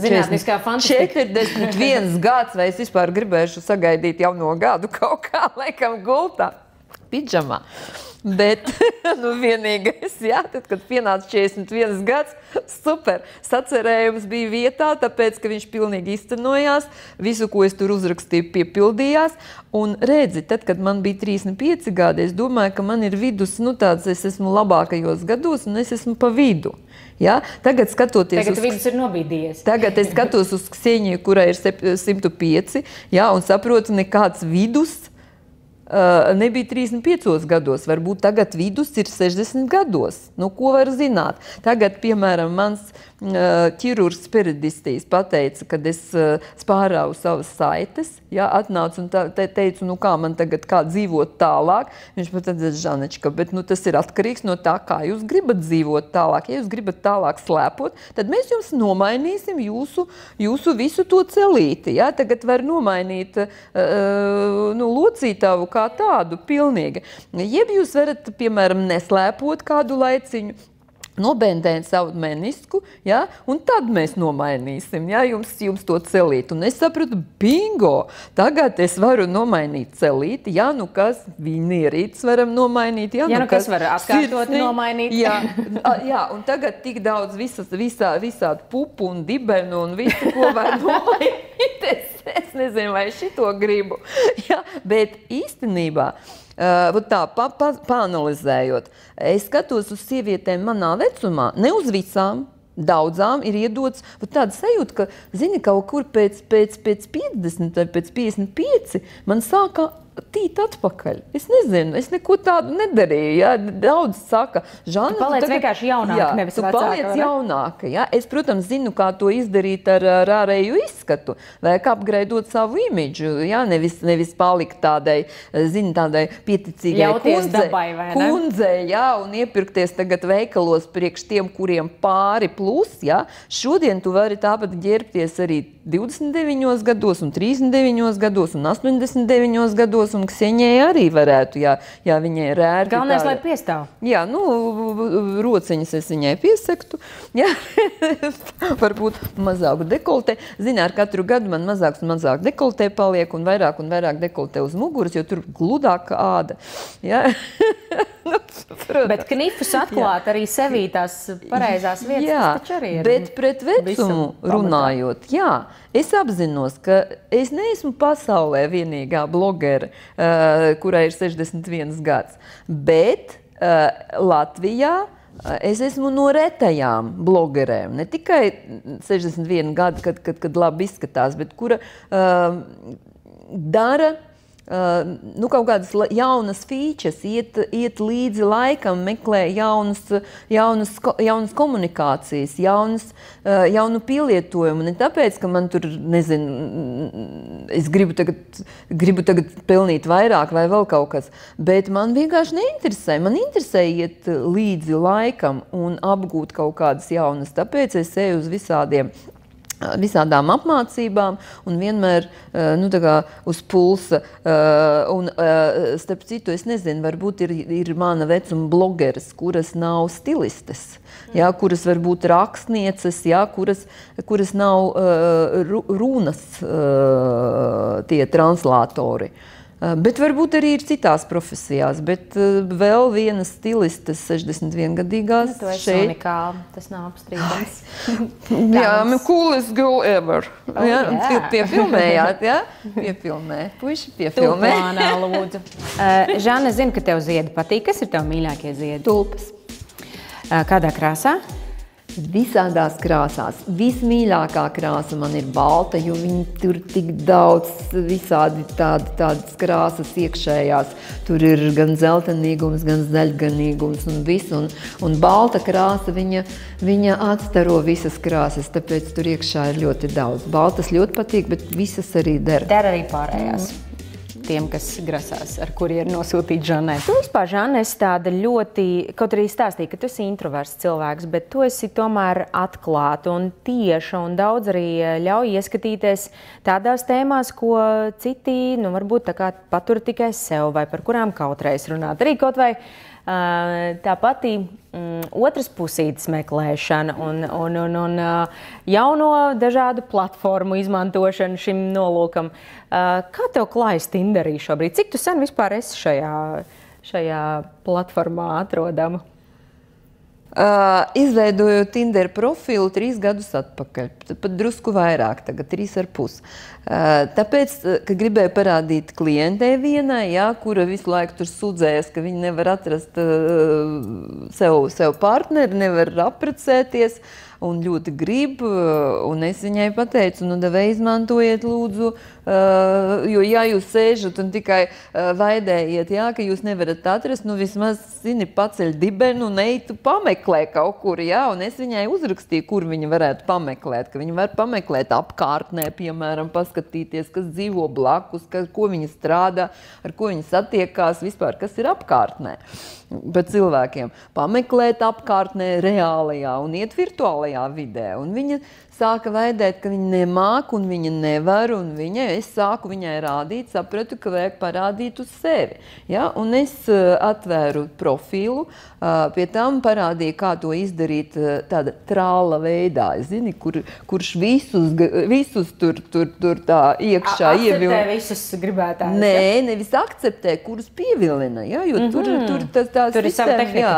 41 gads, vai es vispār gribēšu sagaidīt jauno gadu kaut kā, laikam, gultā, pidžamā. Bet, vienīgais, jā, tad, kad pienāca 41 gads, super, sacerējums bija vietā, tāpēc, ka viņš pilnīgi izcenojās, visu, ko es tur uzrakstīju, piepildījās, un redzi, tad, kad man bija 35 gadi, es domāju, ka man ir vidus, tāds, es esmu labākajos gados, un es esmu pa vidu. Ja? Tagad vidus ir nobīdījies. Tagad es skatos uz Kseniju, kurai ir 105, ja, un saprotu, nekāds vidus nebija 35 gados, varbūt tagad vidus ir 60 gados. Ko var zināt? Tagad, piemēram, mans ķirurgs peridistīs pateica, kad es spārāvu savas saites, ja, atnācu un teicu, kā man tagad dzīvot tālāk. Viņš pat teica, Žanečka, bet tas ir atkarīgs no tā, kā jūs gribat dzīvot tālāk. Ja jūs gribat tālāk slēpot, tad mēs jums nomainīsim jūsu visu to celīti. Ja? Tagad var nomainīt locītavu kā tādu pilnīgi. Jeb jūs varat, piemēram, neslēpot kādu laiciņu, nobendēt savu menisku, ja? Un tad mēs nomainīsim, ja? Jums to celīt. Un es sapratu, bingo, tagad es varu nomainīt celīti, ja, kas vinierītes varam nomainīt, ja, kas var atkārtot nomainīt. Jā, un tagad tik daudz visādi pupu un dibenu un visu, ko var nomainīt. Es nezinu, vai šito gribu. Ja? Bet īstenībā, pāanalizējot, es skatos uz sievietēm manā vecumā, ne uz visām, daudzām ir iedots tāda sajūta, ka, zini, kaut kur pēc 50 vai pēc 55 man sāka tīt atpakaļ. Es nezinu, es neko tādu nedarīju. Ja? Daudz saka, Žana, tu paliec vienkārši jaunāka, nevis vecāka. Tu paliec jaunāka. Ja? Es, protams, zinu, kā to izdarīt ar ārēju izskatu, vai kā apgraidot savu imidžu. Ja? Nevis palikt tādai pieticīgai kundzei, ja? Un iepirkties tagad veikalos priekš tiem, kuriem pāri plus. Ja? Šodien tu vari tāpat ģērbties arī 29 gados, un 39 gados, un 89 gados, un Ksenijai arī varētu, ja viņai ir ērti. Galvenais, lai piestāv. Jā, rociņas es viņai piesaktu. Jā, varbūt mazāku dekoltē. Zini, ar katru gadu man mazāks un mazāk dekoltē paliek, un vairāk dekoltē uz muguras, jo tur gludāka āda. Jā. Bet knifus atklāt arī sevī tās pareizās vietas, tas taču arī ir. Bet pret vecumu runājot, jā, es apzinos, ka es neesmu pasaulē vienīgā blogere, kurai ir 61 gads, bet Latvijā es esmu no retajām blogerēm, ne tikai 61 gadu, kad labi izskatās, bet kura dara kaut kādas jaunas features, iet līdzi laikam, meklē jaunas komunikācijas, jaunu pielietojumu. Ne tāpēc, ka man tur, nezinu, es gribu tagad pelnīt vairāk vai vēl kaut kas, bet man vienkārši neinteresē. Man interesē iet līdzi laikam un apgūt kaut kādas jaunas. Tāpēc es eju uz visādām apmācībām un vienmēr uz pulsa. Starp citu, es nezinu, varbūt ir mana vecuma blogeres, kuras nav stilistes, kuras varbūt rakstnieces, kuras nav runas tie translātori. Bet varbūt arī ir citās profesijās, bet vēl viena stilistes 61-gadīgās šeit. To ir unikāli, tas nav apstrīdams. Coolest girl ever. Piefilmējāt, Piefilmē. Puiši piefilmē. Tūplānā, lūdzu. Žana, es zinu, ka tev ziedi patīk. Kas ir tev mīļākie ziedi? Tulpes. Kādā krāsā? Visādās krāsās. Vismīļākā krāsa man ir balta, jo viņi tur tik daudz visādi tādas krāsas iekšējās. Tur ir gan zeltainīgums, gan zaļganīgums un viss. Un balta krāsa, viņa atstaro visas krāsas, tāpēc tur iekšā ir ļoti daudz. Baltas ļoti patīk, bet visas arī der. Der arī pārējās. Tiem, kas grasās, ar kuriem nosūtīt Žanai. Tu vispār, Žana, esi tāda ļoti, kaut arī stāstīja, ka tu esi introverts cilvēks, bet tu esi tomēr atklāta un tieša un daudz arī ļauj ieskatīties tādās tēmās, ko citi, varbūt tā kā patur tikai sev vai par kurām kautreiz runāt. Arī kaut vai tā pati otras pusītes meklēšana un jauno dažādu platformu izmantošanu šim nolūkam. Kā tev klājas Tinderī šobrīd? Cik tu sen vispār esi šajā platformā atrodama? Izveidojot Tinder profilu 3 gadus atpakaļ, pat drusku vairāk, tagad 3,5. Tāpēc, ka gribēju parādīt klientei vienai, kura visu laiku tur sūdzējas, ka viņi nevar atrast sev partneri, nevar apprecēties un ļoti grib, un es viņai pateicu, davai izmantojiet lūdzu, jo jūs sēžat un tikai vaidējiet, ka jūs nevarat atrast, vismaz, paceļ dibenu un ej tu pameklē kaut kur, un es viņai uzrakstīju, kur viņa varētu pameklēt, ka viņa var pameklēt apkārtnē, piemēram, paskatīties, kas dzīvo blakus, ko viņa strādā, ar ko viņa satiekās, vispār, kas ir apkārtnē. Bet cilvēkiem pameklēt apkārtnē reālajā un iet virtuālajā vidē. Un viņa sāka vaidēt, ka viņa nemāk un viņa nevar, un es sāku viņai rādīt, sapratu, ka vajag parādīt uz sevi. Un es atvēru profilu, pie tam parādīju, kā to izdarīt tāda trāla veidā, kurš visus tur tā iekšā ievilina. Akceptē visus gribētājus? Nē, nevis akceptē, kurus pievilina, jo tur ir sava tehnika.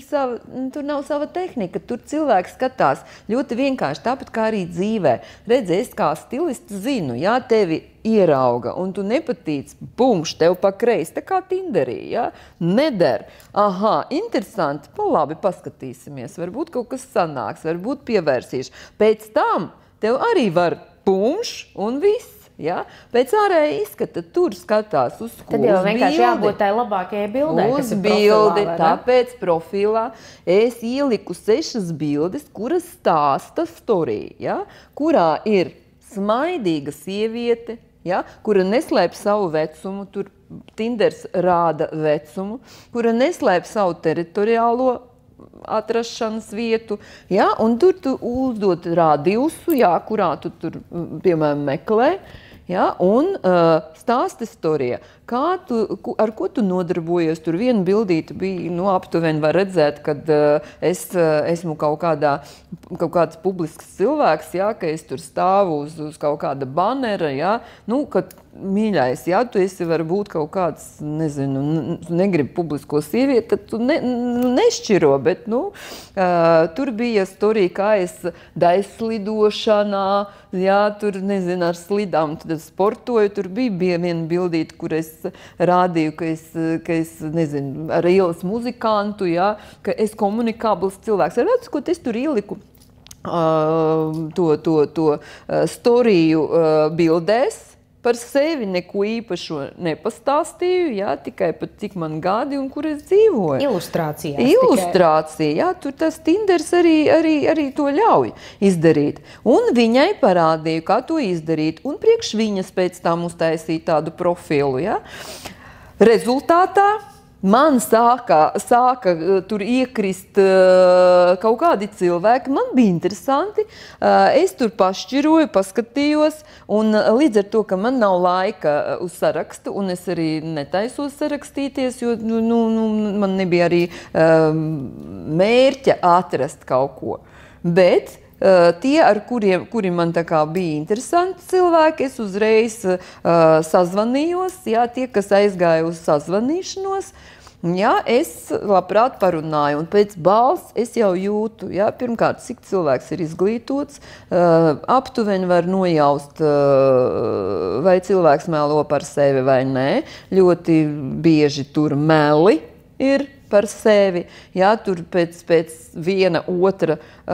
Tur nav sava tehnika, tur cilvēks skatās ļoti vienkārši, tāpat kā arī dzīvē. Redzi, es kā stilists zinu, tevi ierauga, un tu nepatīc, bumš, tev pa kreisi, tā kā Tinderī, neder. Aha, interesanti, labi, paskatīsimies, varbūt kaut kas sanāks, varbūt pievērsīšu. Pēc tam tev arī var bumš un viss. Pēc ārēja izskata, tur skatās uz ko? Tad jau vienkārši jābūt tai labākajai bildē, kas ir bildi, tāpēc profilā es ieliku 6 bildes, kuras stāsta storiju, kurā ir smaidīga sieviete, kura neslēp savu vecumu, tur Tinders rāda vecumu, kura neslēp savu teritoriālo atrašanas vietu, un tur tu uzdot radiusu, kurā tu tur, piemēram, meklē, un stāsti storija. Ar ko tu nodarbojies? Tur viena bildīte bija, aptuveni var redzēt, kad es esmu kaut kāds publisks cilvēks, ka es tur stāvu uz kaut kāda banera, kad mīļais, tu esi varbūt kaut kāds, nezinu, negribi publisko sievieti, tad tu nešķiro, bet, tur bija storija, kā es daislidošanā, tur, nezinu, ar slidām sportoju, tur bija viena bildīte, kur es rādīju, ka es nezinu, ar ielas muzikantu, ka es komunikabls cilvēks. Ar redzu, ko es tur ieliku to storiju bildēs, par sevi neko īpašo nepastāstīju, jā, tikai pat cik man gadi un kur es dzīvoju. Ilustrācija, jā, tur tas Tinders arī to ļauj izdarīt. Un viņai parādīju, kā to izdarīt, un priekš viņas pēc tam uztaisīja tādu profilu, jā. Rezultātā man sāka tur iekrist kaut kādi cilvēki, man bija interesanti, es tur pašķiroju, paskatījos, un līdz ar to, ka man nav laika uz sarakstu, un es arī netaisos sarakstīties, jo man nebija arī mērķa atrast kaut ko. Bet tie, ar kuri man tā kā bija interesanti cilvēki, es uzreiz sazvanījos, jā, tie, kas aizgāja uz sazvanīšanos, jā, es labprāt parunāju, un pēc balss es jau jūtu, jā, pirmkārt, cik cilvēks ir izglītots, aptuveni var nojaust, vai cilvēks melo par sevi vai nē, ļoti bieži tur meli ir par sevi, jā, tur pēc viena otra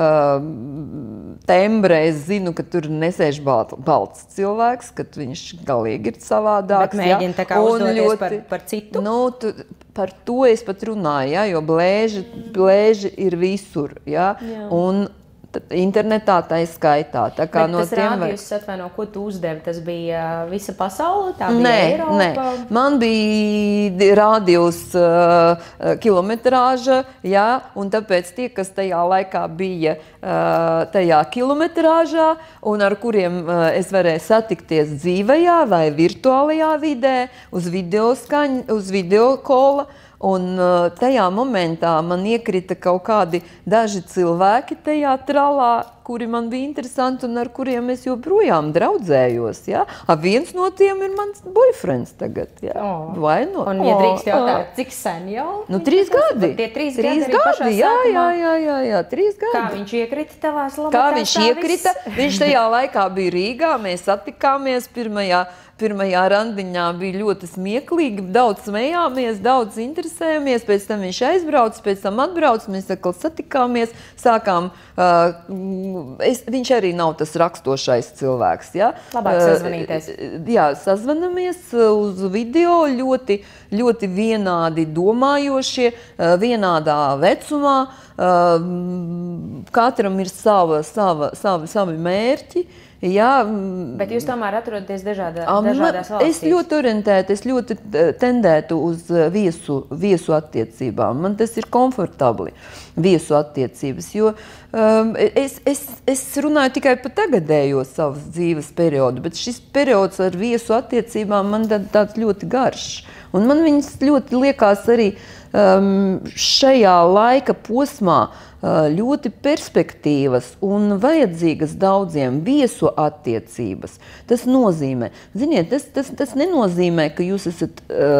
tembra es zinu, ka tur nesēž balts cilvēks, ka viņš galīgi ir savādāks. Bet mēģina tā kā uzdoties par citu? Par to es pat runāju, jā, jo blēži ir visur, jā. Un internetā tā ir skaitā. Tā kā bet tas rādījus, atvaino, ko tu uzdevi? Tas bija visa pasaule? Tā bija Eiropa? Nē. Man bija rādījus kilometrāža, jā, un tāpēc tie, kas tajā laikā bija tajā kilometrāžā, un ar kuriem es varēju satikties dzīvajā vai virtuālajā vidē, uz videokola, un tajā momentā man iekrita kaut kādi daži cilvēki tajā tralā, kuri man bija interesanti un ar kuriem es joprojām draudzējos. Ja? Viens no tiem ir mans boyfriends tagad. Ja? Vai no? Un, ja drīkst jautāt, cik sen jau? 3 gadi. Tie 3 gadi arī pašā sākumā? Jā, 3 gadi. Kā viņš iekrita tavās lamatās? Kā viņš iekrita? Viņš tajā laikā bija Rīgā, mēs satikāmies pirmajā randiņā, bija ļoti smieklīgi, daudz smējāmies, daudz interesējāmies, pēc tam viņš aizbrauc, pēc tam atbrauc, mēs atkal satikāmies, sākām, viņš arī nav tas rakstošais cilvēks, ja? Labāk sazvanīties. Jā, sazvanamies uz video, ļoti vienādi domājošie, vienādā vecumā, katram ir savi mērķi. Jā, bet jūs tomēr atrodaties dažādās valstīs? Es ļoti orientētu, es ļoti tendētu uz viesu attiecībām. Man tas ir komfortabli, viesu attiecības, jo es runāju tikai par tagadējo savas dzīves periodu, bet šis periods ar viesu attiecībām man tāds ļoti garš. Un man viņas ļoti liekas arī šajā laika posmā ļoti perspektīvas un vajadzīgas daudziem viesu attiecības. Tas nozīmē, ziniet, tas nenozīmē, ka jūs esat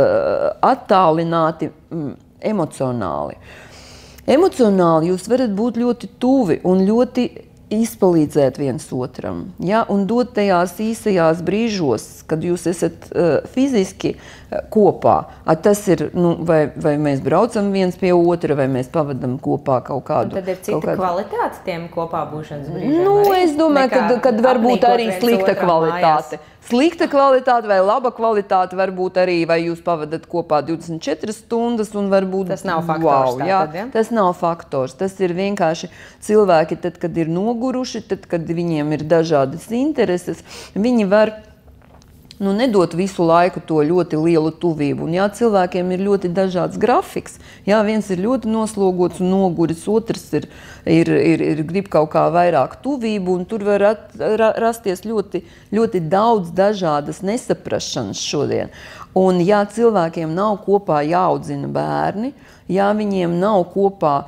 attālināti emocionāli. Emocionāli jūs varat būt ļoti tuvi un ļoti izpalīdzēt viens otram, ja? Un dot tajās īsajās brīžos, kad jūs esat fiziski kopā. Tas ir, vai mēs braucam viens pie otra, vai mēs pavadam kopā kaut kādu. Un tad ir cita kvalitāte tiem kopā būšanas brīžiem? Es domāju, kad varbūt arī slikta kvalitāte. Slikta kvalitāte vai laba kvalitāte varbūt arī, vai jūs pavadat kopā 24 stundas un varbūt... Tas nav faktors tātad, ja? Tas nav faktors. Tas ir vienkārši cilvēki, tad, kad ir noguruši, tad, kad viņiem ir dažādas intereses, viņi var nedot visu laiku to ļoti lielu tuvību. Un jā, cilvēkiem ir ļoti dažāds grafiks. Jā, viens ir ļoti noslogots un noguris, otrs grib kaut kā vairāk tuvību, un tur var rasties ļoti daudz dažādas nesaprašanas šodien. Un jā, cilvēkiem nav kopā jāaudzina bērni, jā, viņiem nav kopā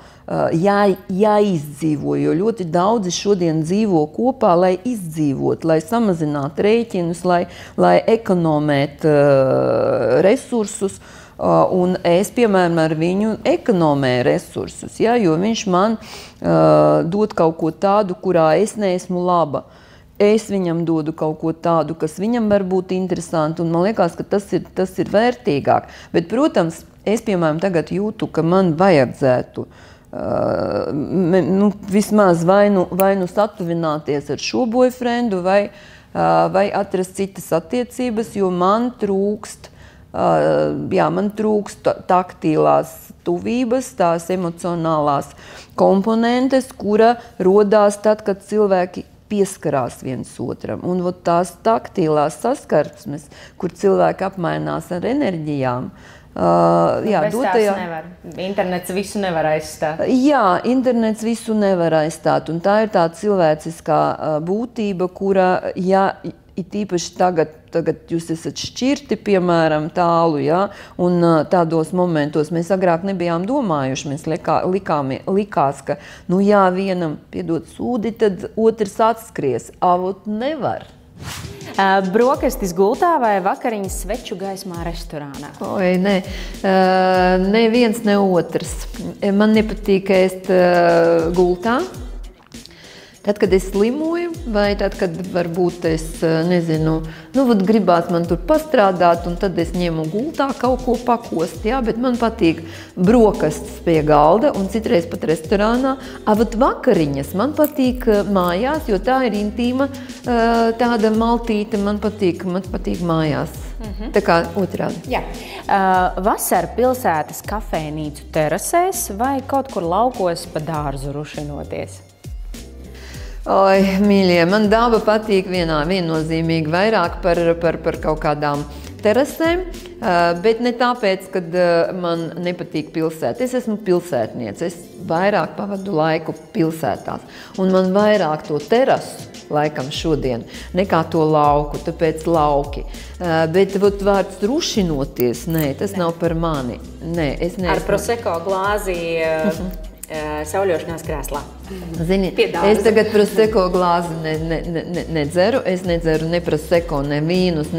jāizdzīvo, jo ļoti daudzi šodien dzīvo kopā, lai izdzīvot, lai samazinātu rēķinus, lai ekonomētu resursus. Un es, piemēram, ar viņu ekonomēju resursus, ja, jo viņš man dod kaut ko tādu, kurā es neesmu laba. Es viņam dodu kaut ko tādu, kas viņam var būt interesanti, un man liekas, ka tas ir vērtīgāk. Bet, protams, es, piemēram, tagad jūtu, ka man vajadzētu vismaz vai nu satuvināties ar šo boyfriendu, vai vai atrast citas attiecības, jo man trūkst taktīlās tuvības, tās emocionālās komponentes, kura rodās tad, kad cilvēki pieskarās viens otram. Un tās taktīlās saskarsmes, kur cilvēki apmainās ar enerģijām, nevar. Internets visu nevar aizstāt. Jā, internets visu nevar aizstāt. Un tā ir tā cilvēciskā būtība, kura, it īpaši tagad jūs esat šķirti, piemēram, tālu, un tādos momentos mēs agrāk nebijām domājuši. Mēs likās, ka, vienam piedod sūdi, tad otrs atskries. Avot nevar. Brokastis gultā vai vakariņas sveču gaismā restorānā? Oi, nē. Ne viens, ne otrs. Man nepatīk ēst gultā. Tad, kad es slimoju, vai tad, kad varbūt es nezinu, gribās man tur pastrādāt, un tad es ņemu gultā kaut ko pakost, bet man patīk brokastis pie galda, un citreiz pat restorānā. Vakariņas man patīk mājās, jo tā ir intīma tāda maltīte, man patīk mājās. Tā kā otrādi. Jā. Vasara pilsētas kafejnīcu terasēs vai kaut kur laukos pa dārzu rušinoties? Oi, mīļie, man daba patīk viennozīmīgi vairāk par kaut kādām terasēm, bet ne tāpēc, ka man nepatīk pilsēta. Es esmu pilsētniece, es vairāk pavadu laiku pilsētās, un man vairāk to terasu laikam šodien, nekā to lauku, tāpēc lauki. Bet vārds rušinoties, tas nav par mani. Nē, es neesmu. Ar proseko glāzi sauļošanās krēslā. Zini, es tagad proseko glāzi nedzeru. Es nedzeru ne proseko, ne vīnus,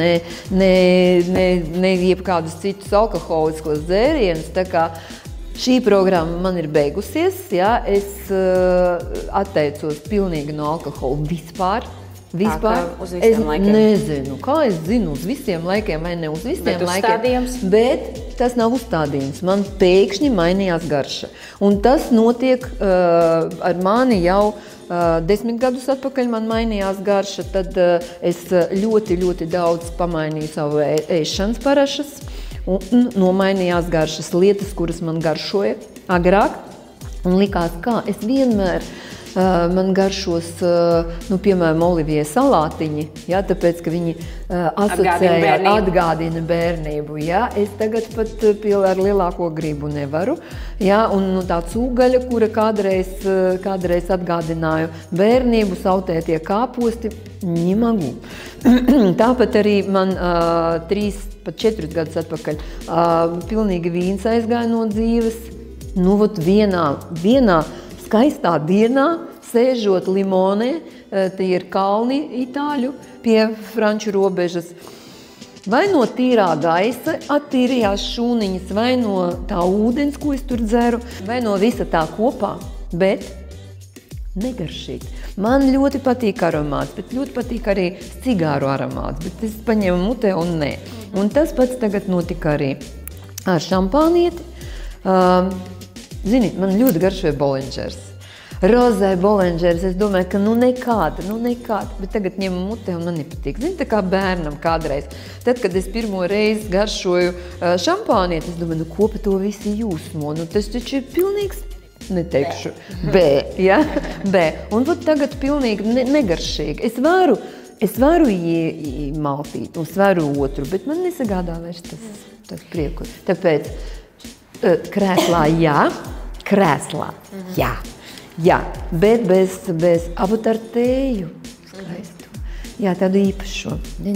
ne jebkādus citus alkoholiskos dzērienus. Tā kā šī programma man ir beigusies, es atteicos pilnīgi no alkohola vispār. Es nezinu, kā es zinu, uz visiem laikiem vai ne uz visiem laikiem, bet tas nav uzstādījums. Man pēkšņi mainījās garša. Un tas notiek ar mani jau 10 gadus atpakaļ man mainījās garša, tad es ļoti, ļoti daudz pamainīju savu ēšanas parašas un nomainījās garšas lietas, kuras man garšoja agrāk. Un likās, kā es vienmēr man garšos, piemēram, olivie salātiņi, tāpēc, ka viņi atgādina bērnību. Es tagad pat ar lielāko gribu nevaru. Un tā cūgaļa, kura kādreiz atgādināju bērnību, sautētie kāposti, nemagu. Tāpat arī man 3, pat 4 gadus atpakaļ pilnīgi vīns aizgāja no dzīves. Vienā skaistā dienā, sēžot Limonē, tie ir kalni Itāļu pie franču robežas, vai no tīrā gaisa attīrījās šūniņas, vai no tā ūdens, ko es tur dzeru, vai no visa tā kopā, bet negaršīgi. Man ļoti patīk aromāts, bet ļoti patīk arī cigāru aromāts, bet es paņēmu mutē un nē. Un tas pats tagad notika arī ar šampānieti. Zini, man ļoti garšoja Bolingers. Rozē Bolingers, es domāju, ka nekāda, bet tagad ņemu mutē un man nepatīk. Zini, tā kā bērnam kādreiz. Tad, kad es pirmo reizi garšoju šampānieti, es domāju, ko pa to visi jūsmo, tas taču ir pilnīgs, neteikšu, B. Un tagad pilnīgi negaršīgi. Es varu iemaltīt un svaru otru, bet man nesagādā vairs tas prieku. Tāpēc krēslā jā, bet bez abutartēju skaistu. Jā, tādu īpašo.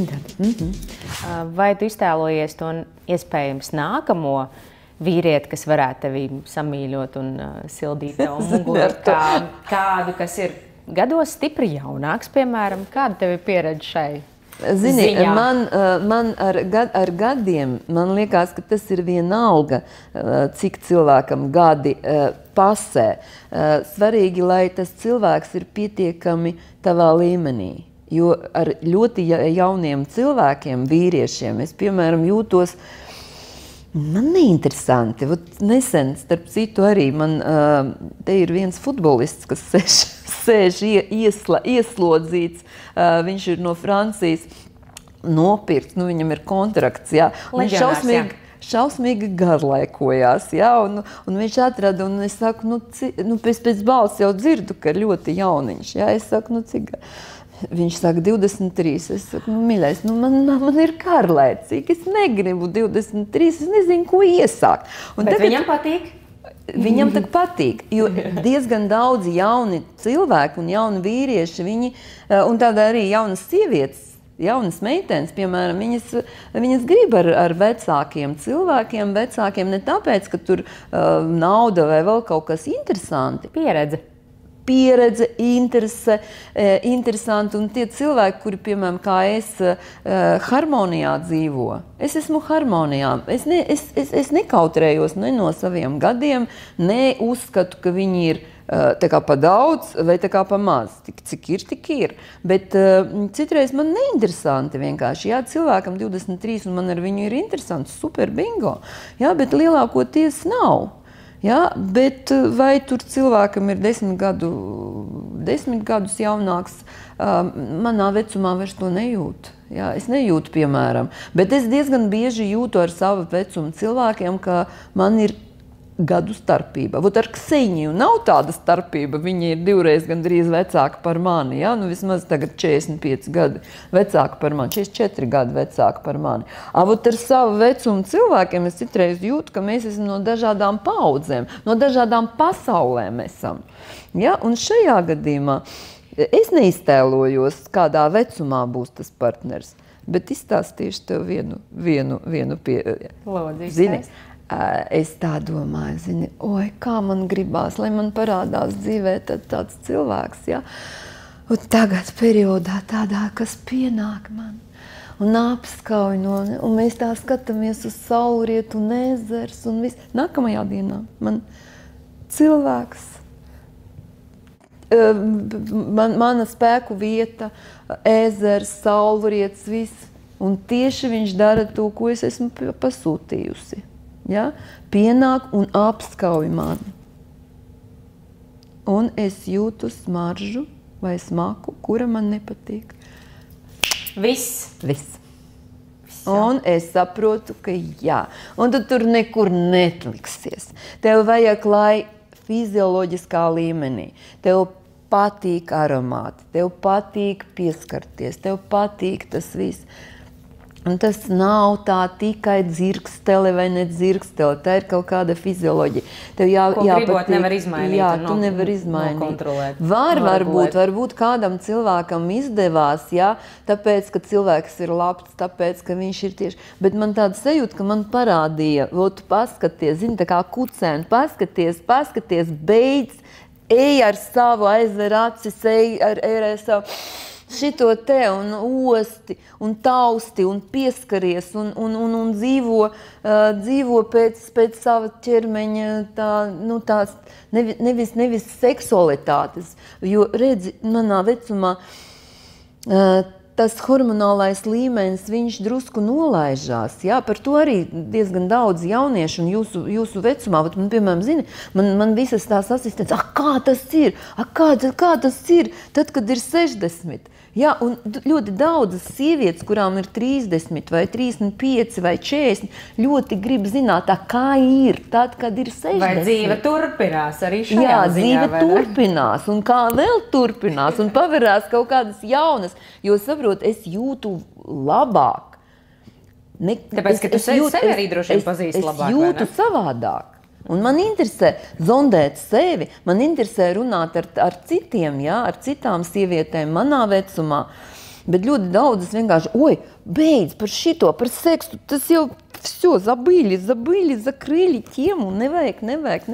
Vai tu iztēlojies to iespējams nākamo vīrieti, kas varētu tevi samīļot un sildīt tavu muguru, kādu, kas ir gados stipri jaunāks, piemēram? Kāda tev ir pieredze šai? Zini, man ar gadiem, man liekas, ka tas ir vienalga, cik cilvēkam gadi pasē. Svarīgi, lai tas cilvēks ir pietiekami tavā līmenī. Jo ar ļoti jauniem cilvēkiem, vīriešiem, es, piemēram, jūtos Man neinteresanti. Nesen, starp citu, arī man te ir viens futbolists, kas sēž ieslodzīts. Viņš ir no Francijas nopirkts, viņam ir kontrakts. Jā. Šausmīgi garlaikojās, jā, un viņš atrada, un es saku, pēc balss jau dzirdu, ka ļoti jauniņš, jā, es saku, cik... Viņš saka 23, es saku, mīļais, man ir garlaicīgi, es negribu 23, es nezinu, ko iesākt. Bet tagad, viņam patīk? Viņam tak patīk, jo diezgan daudzi jauni cilvēki un jauni vīrieši, un tādā arī jaunas sievietes, jaunas meitenes, piemēram, viņas grib ar vecākiem cilvēkiem, ne tāpēc, ka tur nauda vai vēl kaut kas interesanti. Pieredze, interesanti, un tie cilvēki, kuri, piemēram, kā es, harmonijā dzīvo. Es esmu harmonijā. Es nekautrējos ne no saviem gadiem, ne uzskatu, ka viņi ir tā kā pa daudz vai tā kā pa maz. Cik ir, tik ir. Bet citreiz man neinteresanti vienkārši. Jā, cilvēkam 23 un man ar viņu ir interesanti, super bingo. Jā, bet lielākoties nav. Jā, bet vai tur cilvēkam ir 10 gadus jaunāks, manā vecumā vairs to nejūtu. Jā, es nejūtu, piemēram. Bet es diezgan bieži jūtu ar savu vecumu cilvēkiem, ka man ir gadu starpība. Ar Kseņiju nav tāda starpība, viņa ir divreiz gandrīz vecāka par mani, jā, vismaz tagad 45 gadi vecāka par mani, 44 gadi vecāka par mani. Ar savu vecumu cilvēkiem es citreiz jūtu, ka mēs esam no dažādām paudzēm, no dažādām pasaulēm esam. Ja? Un šajā gadījumā es neiztēlojos, kādā vecumā būs tas partners, bet izstāstīšu tev vienu zini. Es tā domāju, zini, kā man gribās, lai man parādās dzīvē tāds cilvēks, ja? Un tagad periodā tādā, kas pienāk man un apskauj un mēs tā skatāmies uz saulrietu un ezers un viss. Nākamajā dienā man cilvēks, mana spēku vieta, ezers, saulrietis, viss. Un tieši viņš dara to, ko es esmu pasūtījusi. Ja? Pienāk un apskauj mani. Un es jūtu smaržu vai smaku, kura man nepatīk. Viss. Un es saprotu, ka jā. Un tu tur nekur netliksies. Tev vajag, lai fizioloģiskā līmenī. Tev patīk aromāti, tev patīk pieskarties, tev patīk tas viss. Un tas nav tā tikai dzirkstele vai ne dzirkstele, tā ir kaut kāda fizioloģija. Tev gribot nevar izmainīt, tu nevar izmainīt. Nokontrolēt. Varbūt kādam cilvēkam izdevās, jā, tāpēc, ka cilvēks ir labs, tāpēc, ka viņš ir tieši. Bet man tāda sajūta, ka man parādīja, tu paskaties, zini, tā kā kucēni, paskaties, beidz, ej ar savu, aizver acis, ej ar savu... šito te un osti un tausti un pieskaries un dzīvo pēc sava ķermeņa tās nevis seksualitātes, jo redzi, manā vecumā tas hormonālais līmenis, viņš drusku nolaižās. Jā, par to arī diezgan daudz jauniešu un jūsu vecumā. Man, piemēram, zini, man visas tās asistents, kā tas ir? Kā tas ir? Tad, kad ir 60. Jā, un ļoti daudzas sievietes, kurām ir 30 vai 35 vai 40, ļoti grib zināt, kā ir tad, kad ir 60. Vai dzīve turpinās arī šajā ziņā? Jā, dzīve turpinās, un kā vēl turpinās, un paverās kaut kādas jaunas, jo saprot, es jūtu labāk. Tāpēc, ka tu sevi arī droši vien pazīsti labāk, vai ne? Es jūtu savādāk. Un man interesē zondēt sevi, man interesē runāt ar citiem, jā, ar citām sievietēm manā vecumā. Bet ļoti daudzas vienkārši, beidz par šito, par seksu, tas jau все, забыли, закрыли тему, nevajag.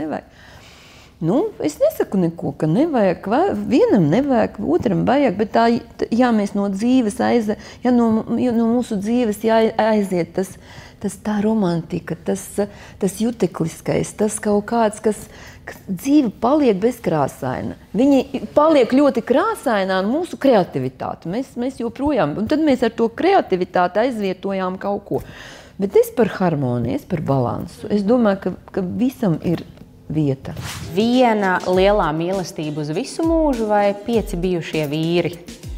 Es nesaku neko, ka nevajag, vienam nevajag, otram vajag, bet tā, ja mēs no dzīves no mūsu dzīves jāaiziet tas tā romantika, tas jutekliskais, tas kaut kāds, kas dzīve paliek bezkrāsaina. Viņi paliek ļoti krāsainā ar mūsu kreativitāti. Mēs joprojām, un tad mēs ar to kreativitāti aizvietojām kaut ko. Bet es par harmoniju, es par balansu. Es domāju, ka visam ir vieta. Viena lielā mīlestība uz visu mūžu vai 5 bijušie vīri?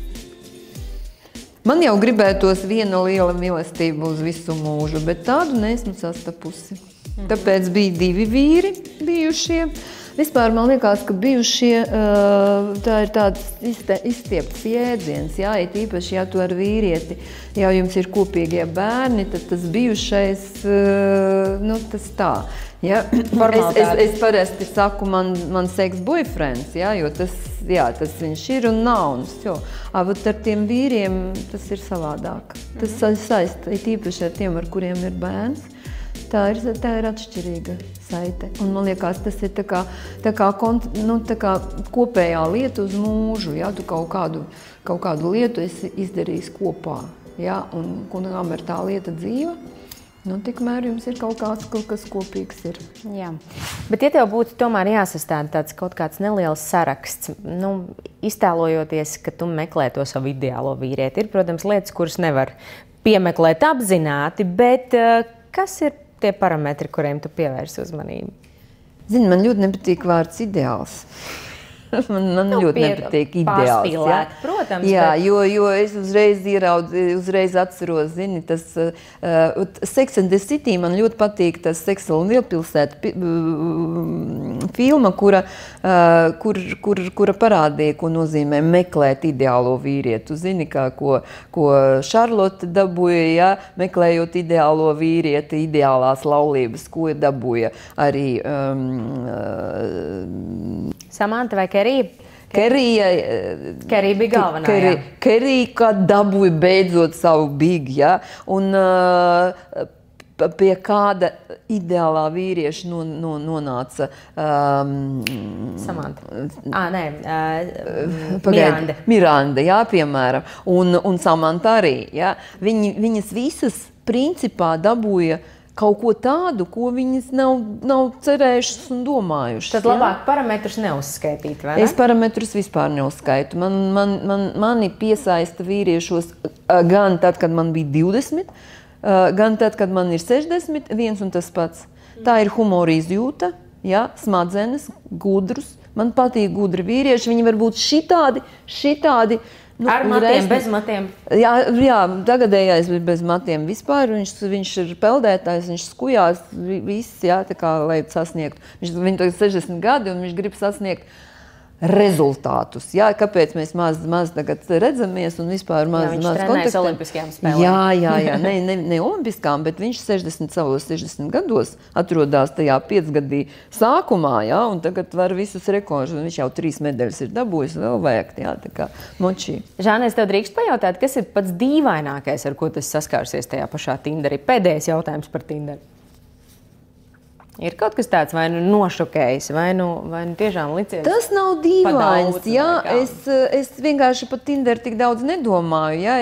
Man jau gribētos viena liela mīlestība uz visu mūžu, bet tādu neesmu sastapusi. Tāpēc bija 2 vīri bijušie. Vispār man liekas, ka bijušie tā ir tāds izstiepts jēdziens. Jā, it īpaši, ja tu ar vīrieti, ja jums ir kopīgie bērni, tad tas bijušais, tas tā. Ja? Es parasti saku, man seks boyfriends, ja? Jo tas viņš ir un nav. Bet ar tiem vīriem tas ir savādāk. Tas saista, it īpaši ar tiem, ar kuriem ir bērns. Tā ir atšķirīga saite. Un man liekas, tas ir tā kā kopējā lieta uz mūžu. Ja? Tu kaut kādu lietu esi izdarījis kopā. Ja? Un kamēr tā lieta dzīva, tikmēr jums ir kaut kas kopīgs. Ir. Jā. Bet ja tev būtu tomēr jāsastāda kaut kāds neliels saraksts, iztēlojoties, ka tu meklē to savu ideālo vīrieti, ir, protams, lietas, kuras nevar piemeklēt apzināti, bet kas ir tie parametri, kuriem tu pievērsi uzmanību? Zini, man ļoti nepatīk vārds ideāls. Man ļoti nepatīk ideāls. Protams. Jā, jo es uzreiz atceros, zini, tas Sex and the City, man ļoti patīk tas Sex un Lielpilsēta filma, kura parādīja, ko nozīmē meklēt ideālo vīrieti. Tu zini, ko Šarlote dabūja, ja, meklējot ideālo vīrieti, ideālās laulības, ko dabūja arī Samanta vai Kerija? Kerija bija galvenā. Kerija, kad dabūja beidzot savu big, ja? Un pie kāda ideālā vīrieša nonāca Miranda. Miranda, jā, piemēram. Un Samanta arī. Ja? Viņas visas principā dabūja kaut ko tādu, ko viņas nav cerējušas un domājušas. Tad labāk parametrus neuzskaitīt, vai ne? Es parametrus vispār neuzskaitu. Mani piesaista vīriešos gan tad, kad man bija 20, gan tad, kad man ir 60, viens un tas pats. Tā ir humora izjūta, ja, smadzenes, gudrus. Man patīk gudri vīrieši, viņi var būt šitādi. Ar matiem, bez matiem? Jā, tagadējais bez matiem vispār. Viņš ir peldētājs, viņš skujās viss, jā, tā kā, lai sasniegtu. Viņam tagad 60 gadi un viņš grib sasniegt rezultātus. Jā, kāpēc mēs maz tagad redzamies un vispār maz viņš trenējas olimpiskajām spēlēm. Jā, ne olimpiskām, bet viņš 60 gados atrodās tajā 5-gadī sākumā, jā, un tagad var visus rekordus, un viņš jau 3 medaļas ir dabūjis, vēl vajag, jā, tā kā močī. Žāne, es tev drīkst pajautāt, kas ir pats dīvainākais, ar ko tas saskārsies tajā pašā Tinderī? Pēdējais jautājums par Tinderu. Ir kaut kas tāds, vai nošokējis, vai tiešām licies? Tas nav dīvains, jā. Es vienkārši par Tinderu tik daudz nedomāju, jā.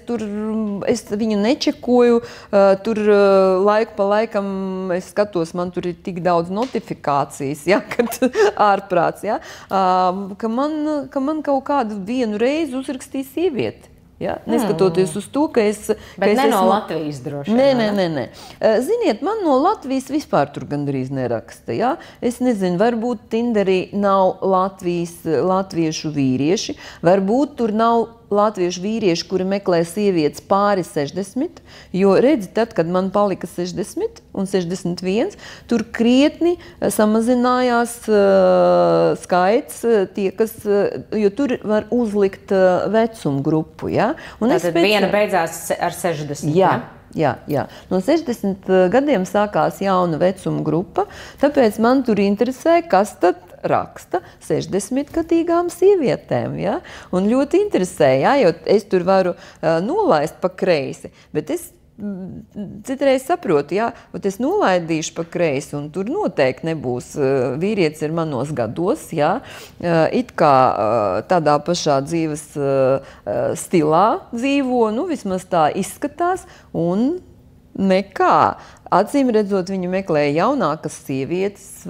Es viņu nečekoju, tur laiku pa laikam es skatos, man tur ir tik daudz notifikācijas, jā, kad ārprāts, jā, ka man kaut kādu vienu reizi uzrakstīja sievieti. Ja? Neskatoties uz to, ka es... Bet ne no Latvijas droši. Nē. Ziniet, man no Latvijas vispār tur gandrīz neraksta. Ja? Es nezinu, varbūt Tinderī nav latviešu vīrieši, varbūt tur nav latviešu vīrieši, kuri meklē sievietes pāri 60, jo redzi, tad, kad man palika 60 un 61, tur krietni samazinājās skaits tie, jo tur var uzlikt vecumu grupu, ja? Tātad viena beidzās ar 60, Jā. No 60 gadiem sākās jauna vecuma grupa, tāpēc man tur interesē, kas tad raksta 60-gadīgām sievietēm. Ja? Un ļoti interesē, ja? Jo es tur varu nolaist pa kreisi, bet es citreiz saprotu, ja? Es nolaidīšu pa kreisi, un tur noteikti nebūs. Vīrietis ir manos gados, ja? It kā tādā pašā dzīves stilā dzīvo, vismaz tā izskatās, un nekā. Acīm redzot, viņi meklē jaunākas sievietes,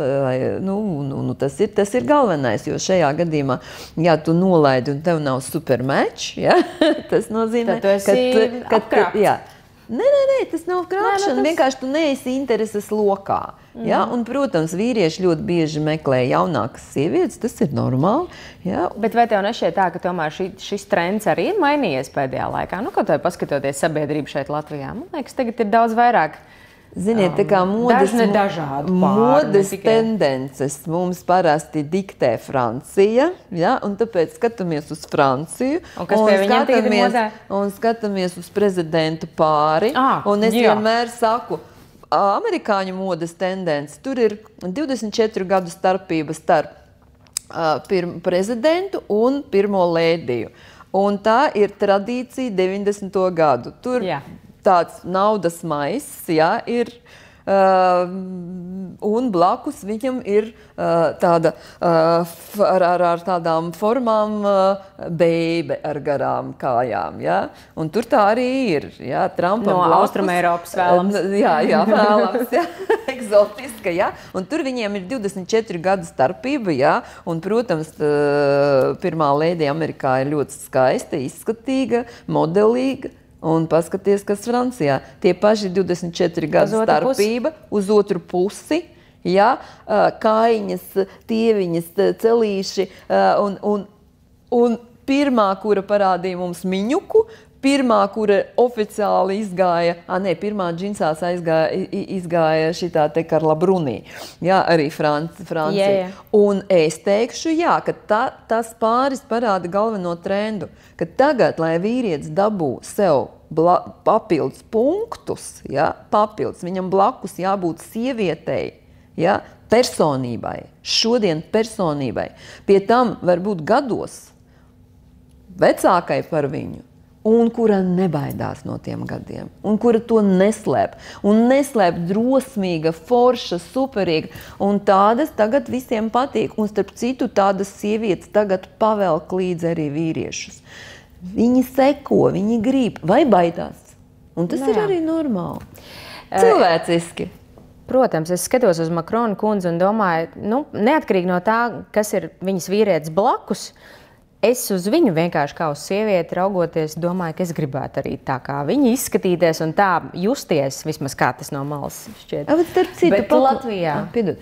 tas ir galvenais, jo šajā gadījumā, ja tu nolaidi un tev nav supermatch, ja, tas nozīmē, tad tu esi apkrāpts. Nē, tas nav krāpšana. Vienkārši tu neesi intereses lokā. Ja? Un, protams, vīrieši ļoti bieži meklē jaunākas sievietes, tas ir normāli. Ja? Bet vai tev nešķiet tā, ka tomēr šis trends arī ir mainījies pēdējā laikā? Nu, kaut vai paskatoties sabiedrību šeit Latvijā, man liekas, tagad ir daudz vairāk. Ziniet, tā kā modes tendences mums parasti diktē Francija, ja? Un tāpēc skatāmies uz Franciju un skatāmies uz prezidentu pāri. Un es vienmēr saku, amerikāņu modes tendence, tur ir 24 gadu starpība starp prezidentu un pirmo lēdiju. Un tā ir tradīcija 90. gadu. Tur tāds naudas maiss, ir, un blakus viņam ir tāda ar tādām formām beibe ar garām kājām, un tur tā arī ir, Trumpam no Austrumeiropas vēlams. Jā, vēlams, eksotiska, un tur viņiem ir 24 gadu starpība, un, protams, pirmā lēdija Amerikā ir ļoti skaista, izskatīga, modelīga. Un paskaties, kas Francijā. Tie paši 24 gadu starpība uz otru pusi, kājiņas, tieviņas, celīši. Un pirmā, kura parādīja mums miņuku, pirmā, kura oficiāli izgāja, pirmā džinsās izgāja šitā te Karla Brunī, arī Francija. Un es teikšu, ka tas pāris parāda galveno trendu, ka tagad, lai vīrietis dabū sev papildus punktus, papildus, viņam blakus jābūt sievietei, personībai, šodien personībai, pie tam varbūt gados vecākai par viņu, un kura nebaidās no tiem gadiem, un kura to neslēp, un neslēp drosmīga, forša, superīga, un tādas tagad visiem patīk, un starp citu tādas sievietes tagad pavelk līdz arī vīriešus. Viņi seko, viņi grib, vai baidās, un tas ir arī normāli, cilvēciski. Protams, es skatos uz Makrona kundzi un domāju, neatkarīgi no tā, kas ir viņas vīrietis blakus, es uz viņu vienkārši kā uz sievieti raugoties, domāju, ka es gribētu arī tā kā viņa izskatīties un tā justies, vismaz kā tas no malas šķiet. Bet Latvijā...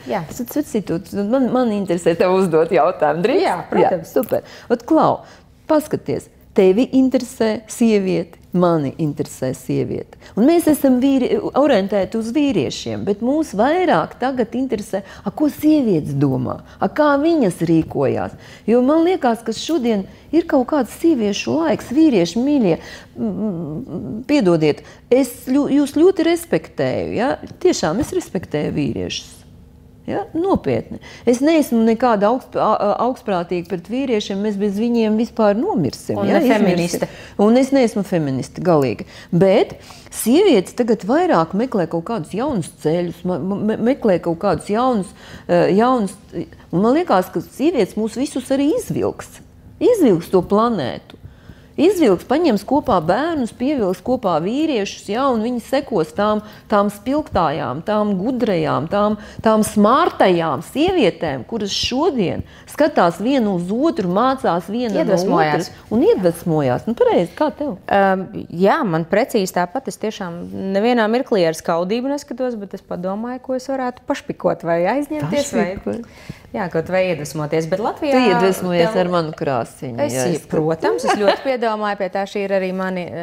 Man interesē tev uzdot jautājumu. Drīz? Jā, protams. Super. Klau, paskaties, tevi interesē sievieti, mani interesē sieviete. Un mēs esam orientēti uz vīriešiem, bet mūs vairāk tagad interesē, ko sievietes domā, kā viņas rīkojās. Jo man liekas, ka šodien ir kaut kāds sieviešu laiks, vīrieši mīļie, piedodiet, jūs ļoti respektēju, tiešām es respektēju vīriešus. Nopietni. Es neesmu nekāda augstprātīga pret vīriešiem, mēs bez viņiem vispār nomirsim. Un feministe. Un es neesmu feministe, galīgi. Bet sievietes tagad vairāk meklē kaut kādus jaunus ceļus, meklē kaut kādus jaunus, un man liekas, ka sievietes mūs visus arī izvilks to planētu. Izvilks, paņems kopā bērnus, pievilks kopā vīriešus, un viņi sekos tām spilgtājām, tām gudrajām, tām smārtajām sievietēm, kuras šodien skatās vienu uz otru, mācās viena no otras un iedvesmojās. Pareizi, kā tev? Jā, man precīzi tāpat. Es tiešām nevienā mirklī ar skaudību neskatos, bet es padomāju, ko es varētu pašpikot vai aizņemties. Kaut vai iedvesmoties, bet Latvijā... Tu iedvesmojies ar manu krāsiņu. Protams, es ļoti piedomāju pie tā, šī ir arī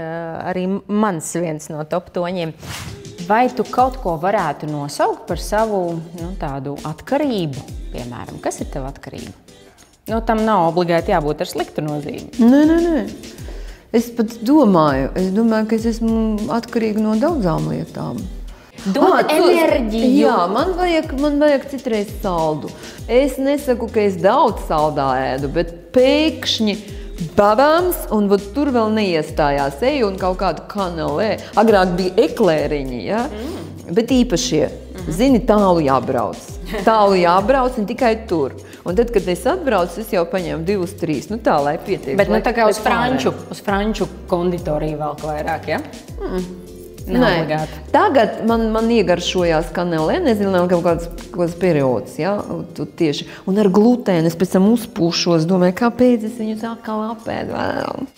mans viens no top toņiem. Vai tu kaut ko varētu nosaukt par savu tādu atkarību, piemēram? Kas ir tava atkarība? Tam nav obligāti jābūt ar sliktu nozīmi. Nē. Es pat domāju, ka es esmu atkarīga no daudzām lietām. Dod enerģiju. Jā, man vajag citreiz saldu. Es nesaku, ka es daudz saldā ēdu, bet pēkšņi babams, un tur vēl neiestājās eju un kaut kādu kanelē. Agrāk bija eklēriņi, bet īpašie. Zini, tālu jābrauc. Tālu jābrauc un tikai tur. Un tad, kad es atbraucu, es jau paņēmu 2, 3. Tā, lai pietiek. Bet tā kā uz franču konditoriju vēl vairāk, ja? Nē, tagad man iegaršojās kanelē, nezinu, kaut kāds periods, tieši. Un ar glutēnu es pēc tam uzpūšos, domāju, kāpēc es viņu atkal apēdu vēl.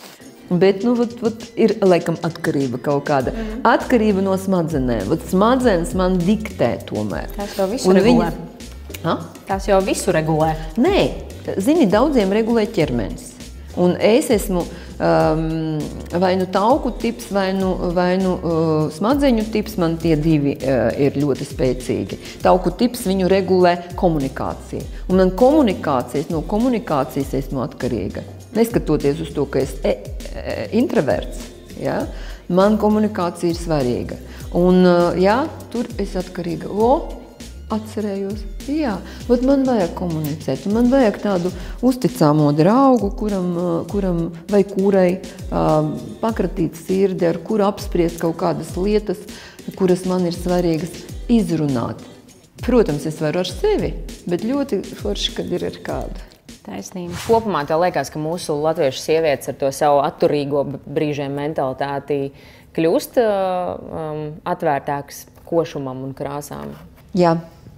Bet, ir, laikam, atkarība kaut kāda. Atkarība no smadzenēm. Smadzenes man diktē tomēr. Tās jau visu regulē. Tās jau visu regulē. Nē, zini, daudziem regulē ķermenis. Un es esmu vai nu tauku tips, vai nu smadzeņu tips, man tie divi ir ļoti spēcīgi. Tauku tips viņu regulē komunikācija. Un man no komunikācijas esmu atkarīga. Neskatoties uz to, ka es introverts, ja? Man komunikācija ir svarīga. Un jā, tur es atkarīga. Atcerējos, jā, bet man vajag komunicēt, man vajag tādu uzticāmo draugu, kuram vai kurai pakratīt sirdi, ar kuru apspriest kaut kādas lietas, kuras man ir svarīgas izrunāt. Protams, es varu ar sevi, bet ļoti forši, kad ir ar kādu. Taisnība. Kopumā tev liekas, ka mūsu latviešu sievietes ar to savu atturīgo brīžiem mentalitāti kļūst atvērtāks košumam un krāsām? Jā.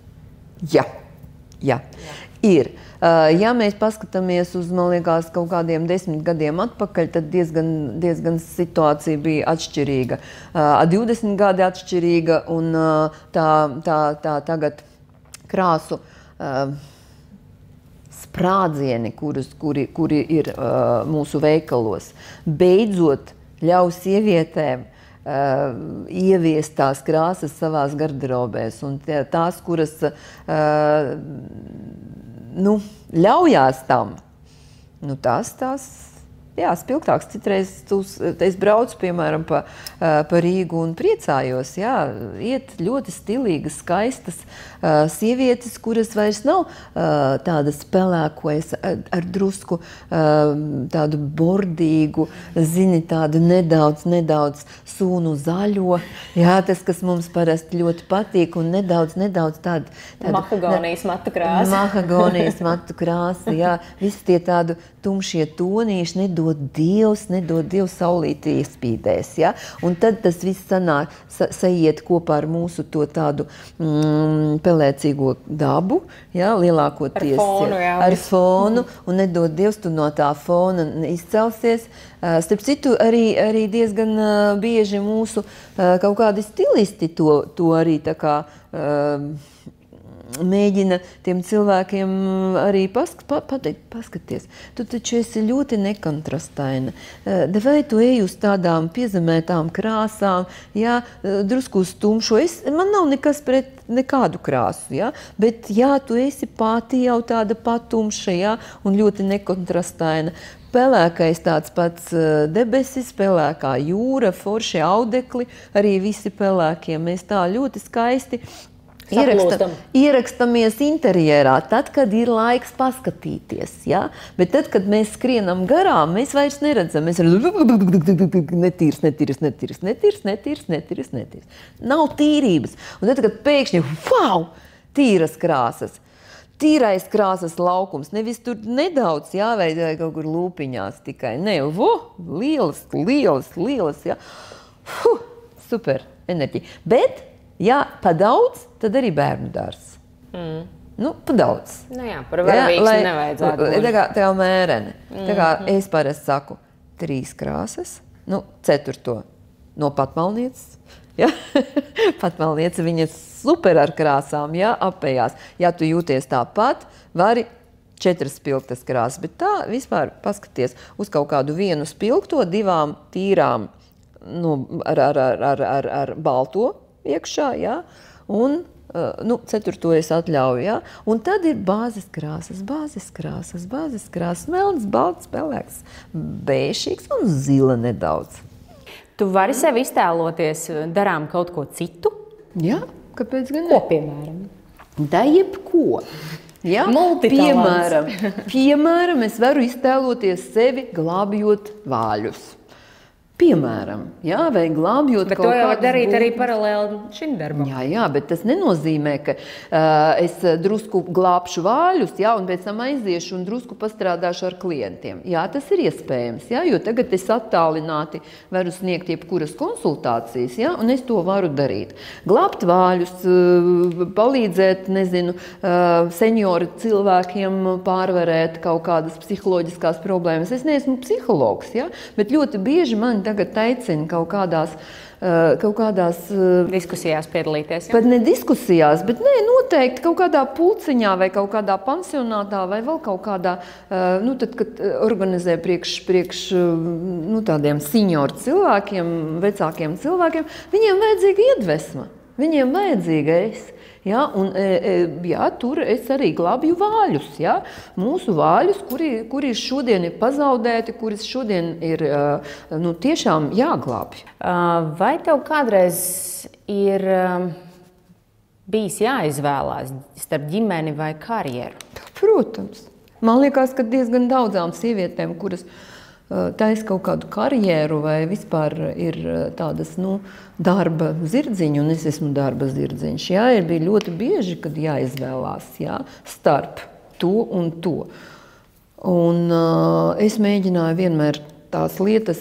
Ir. Ja mēs paskatāmies uz, man liekas, kaut kādiem 10 gadiem atpakaļ, tad diezgan situācija bija atšķirīga. 20 gadi atšķirīga un tā tagad krāsu sprādzieni, kuri ir mūsu veikalos, beidzot ļauj sievietēm ieviest tās krāsas savās garderobēs un tās, kuras ļaujās tam, tās spilgtāks. Citreiz es braucu, piemēram, pa Rīgu un priecājos, iet ļoti stilīgas, skaistas sievietes, kuras vairs nav tādas pelēkojas ar drusku tādu bordīgu, zini, tādu nedaudz sūnu zaļo, tas, kas mums parasti ļoti patīk, un nedaudz tādu mahagonijas matu krāsa. Mahagonijas matu krāsa, visi tie tādu tumšie tonīši, nedod Dievs saulīti iespīdēs, un tad tas viss saiet kopā ar mūsu to tādu pelēcīgo dabu, lielākoties ar fonu, un nedod Dievs, tu no tā fona izcelsies. Starp citu, arī diezgan bieži mūsu kaut kādi stilisti to arī tā kā mēģina tiem cilvēkiem arī pateikt, paskaties, tu taču esi ļoti nekontrastaina. Vai tu ej uz tādām piezemētām krāsām, drusku uz tumšo. Man nav nekas pret nekādu krāsu, bet tu esi pati jau tāda patumša, un ļoti nekontrastaina. Pelēkais tāds pats debesis, pelēkā jūra, forši audekli, arī visi pelēkie. Mēs tā ļoti skaisti ierakstamies interjerā, tad, kad ir laiks paskatīties, bet tad, kad mēs skrienam garām, mēs vairs neredzam, mēs netīrs. Nav tīrības. Un tad, kad pēkšņi, tīras krāsas, tīrais krāsas laukums, nevis tur nedaudz, vai kaut kur lūpiņās tikai, lielas, super enerģija. Bet, pa daudz, tad arī bērnu dārs. Pa daudz. Par varavīgs nevajadzētu. Tā kā mērene. Tā kā es parasti saku 3 krāsas, 4. no Patmalnieces. Patmalniece, viņa super ar krāsām, apējās. Ja tu jūties tāpat, vari 4 spilgtas krāsas, bet tā vispār paskaties uz kaut kādu vienu spilgto, 2 tīrām ar balto iekšā, un 4. es atļauju, un tad ir bāzes krāsas, melns, balts, pelēks, bēšīgs un zila nedaudz. Tu vari sev iztēloties, darām kaut ko citu? Jā, kāpēc gan ne? Ko, piemēram? Da jebko. Piemēram, es varu iztēloties sevi glābjot vāļus. Piemēram, jā, vai glābjot bet to jau var darīt arī paralēli šim darbam. Jā, bet tas nenozīmē, ka es drusku glābšu vāļus, jā, un pēc tam aiziešu un drusku pastrādāšu ar klientiem. Jā, tas ir iespējams, jā, jo tagad es attālināti varu sniegt jebkuras konsultācijas, jā, un es to varu darīt. Glābt vāļus, palīdzēt, nezinu, senioru cilvēkiem pārvarēt kaut kādas psiholoģiskās problēmas. Es neesmu psihologs, jā, bet ļoti bieži man tagad aicina kaut kādās diskusijās piedalīties. Pat ne diskusijās, bet noteikti kaut kādā pulciņā vai kaut kādā pansionātā vai vēl kaut kādā, tad, kad organizē priekš tādiem senioru cilvēkiem, vecākiem cilvēkiem, viņiem vajadzīga iedvesma, viņiem vajadzīga es. Ja, un, tur es arī glābju vāļus. Ja, mūsu vāļus, kuri šodien ir pazaudēti, kuris šodien ir tiešām jāglābj. Vai tev kādreiz ir bijis jāizvēlās starp ģimeni vai karjeru? Protams. Man liekas, ka diezgan daudzām sievietēm, kuras taisa kaut kādu karjeru vai vispār ir tādas darba zirdziņi, un es esmu darba zirdziņš. Jā, bija ļoti bieži, kad jāizvēlās starp to un to. Un es mēģināju vienmēr tās lietas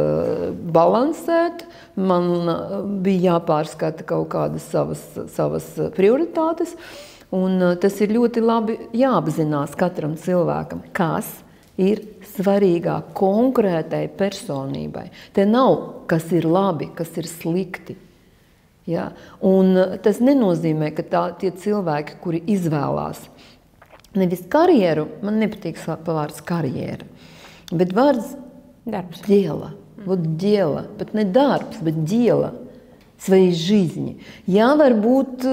balansēt. Man bija jāpārskata kaut kādas savas prioritātes, un tas ir ļoti labi jāapzinās katram cilvēkam, kas ir svarīgāk konkrētai personībai. Te nav, kas ir labi, kas ir slikti. Ja? Un tas nenozīmē, ka tie cilvēki, kuri izvēlās nevis karjeru, man nepatīk vārds karjera, bet vārds dēla. Dēla, pat ne darbs, bet dēla. Своей жизни. Jā, varbūt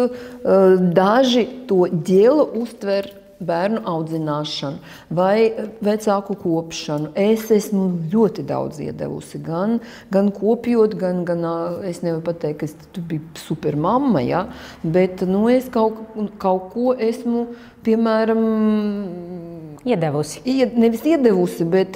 daži to dēlu uztver bērnu audzināšanu vai vecāku kopšanu. Es esmu ļoti daudz iedevusi, gan kopjot, gan es nevaru pateikt, ka tu biji super mamma, ja? Bet es kaut ko esmu, piemēram, iedevusi. Nevis iedevusi, bet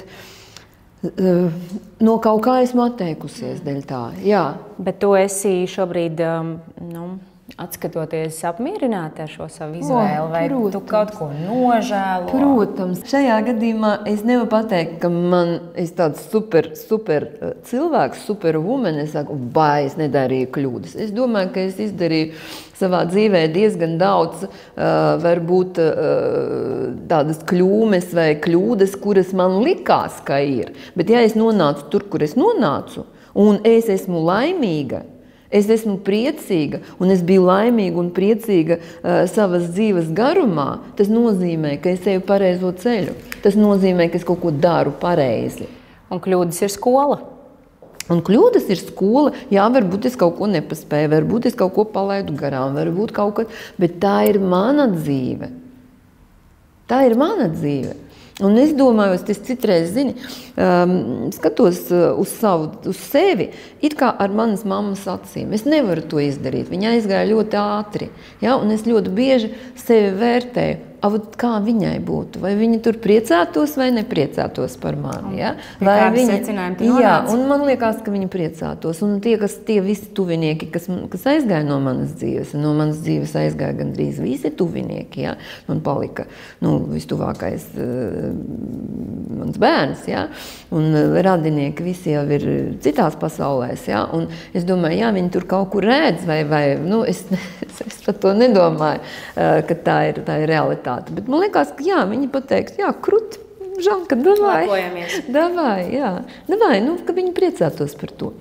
no kaut kā esmu atteikusies dēļ tā. Jā. Bet tu esi šobrīd, atskatoties, apmierināti ar šo savu izvēli, vai protams. Tu kaut ko nožēlo? Protams. Šajā gadījumā es nevaru pateikt, ka es tāds super cilvēks, superwoman, es saku, vai es nedarīju kļūdas. Es domāju, ka es izdarīju savā dzīvē diezgan daudz, varbūt tādas kļūmes vai kļūdas, kuras man likās, ka ir. Bet ja es nonācu tur, kur es nonācu, un es esmu laimīga, es esmu priecīga, un es biju laimīga un priecīga savas dzīves garumā, tas nozīmē, ka es eju pareizo ceļu. Tas nozīmē, ka es kaut ko daru pareizi. Un kļūdas ir skola? Un kļūdas ir skola. Jā, varbūt es kaut ko nepaspēju, varbūt es kaut ko palaidu garām, varbūt kaut kas, bet tā ir mana dzīve. Tā ir mana dzīve. Un es domāju, es citreiz, skatos uz sevi, it kā ar manas mammas acīm. Es nevaru to izdarīt. Viņa aizgāja ļoti ātri. Ja? Un es ļoti bieži sevi vērtēju. Kā viņai būtu? Vai viņa tur priecātos vai nepriecātos par mani? Ja? Vai un man liekas, ka viņa priecātos. Un tie visi tuvinieki, kas aizgāja no manas dzīves aizgāja gandrīz visi tuvinieki. Ja? Man palika vistuvākais mans bērns. Ja? Un radinieki visi jau ir citās pasaulēs. Ja? Un es domāju, jā, viņi tur kaut kur redz, es par to nedomāju, ka tā ir realitāte. Bet man liekas, ka jā, viņi pateiks, jā, krut, Žanka, davai, jā, ka viņi priecātos par to.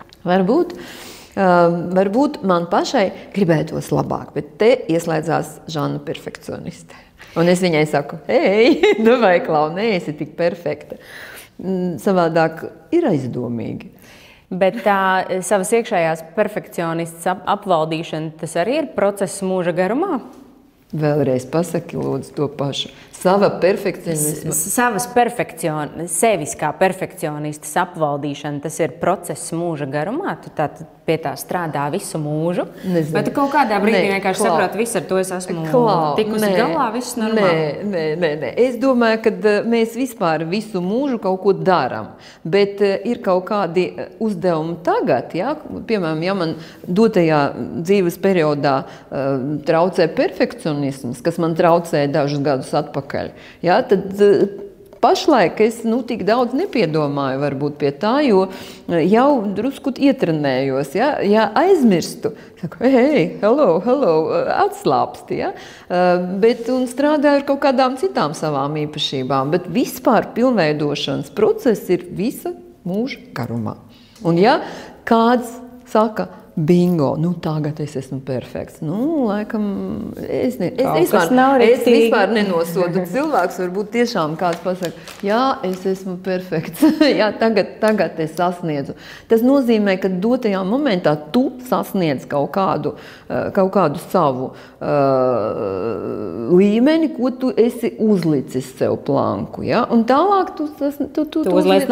Varbūt man pašai gribētos labāk, bet te ieslēdzās Žana perfekcioniste. Un es viņai saku, davai, Klau, neesi tik perfekta. Savādāk ir aizdomīgi. Bet tā savas iekšējās perfekcionistas apvaldīšana, tas arī ir process mūža garumā? Vēlreiz pasaki, lūdzu, to pašu. Sevis kā perfekcionistas apvaldīšana, tas ir process mūža garumā? Tu pie tā strādā visu mūžu? Nezinu. Vai tu kaut kādā brīdī vienkārši saproti, viss ar to es esmu tikusi galā, viss normāli? Nē. Es domāju, ka mēs vispār visu mūžu kaut ko darām, bet ir kaut kādi uzdevumi tagad, ja? Piemēram, ja man dotajā dzīves periodā traucē perfekcionisms, kas man traucēja dažus gadus atpakaļ, ja? Tad pašlaik es tik daudz nepiedomāju varbūt pie tā, jo jau drusku ietrenējos, ja aizmirstu, saku, hello, atslāpsti, ja? Bet un strādāju ar kaut kādām citām savām īpašībām, bet vispār pilnveidošanas process ir visa mūža garumā. Un ja kāds saka, bingo, tagad es esmu perfekts. Laikam, es vispār nenosodu cilvēks, varbūt tiešām kāds pasaka, jā, es esmu perfekts, jā, tagad es sasniedzu. Tas nozīmē, ka dotajā momentā tu sasniedz kaut kādu savu līmeni, ko tu esi uzlicis sev planku, ja? Un tālāk tu uzliec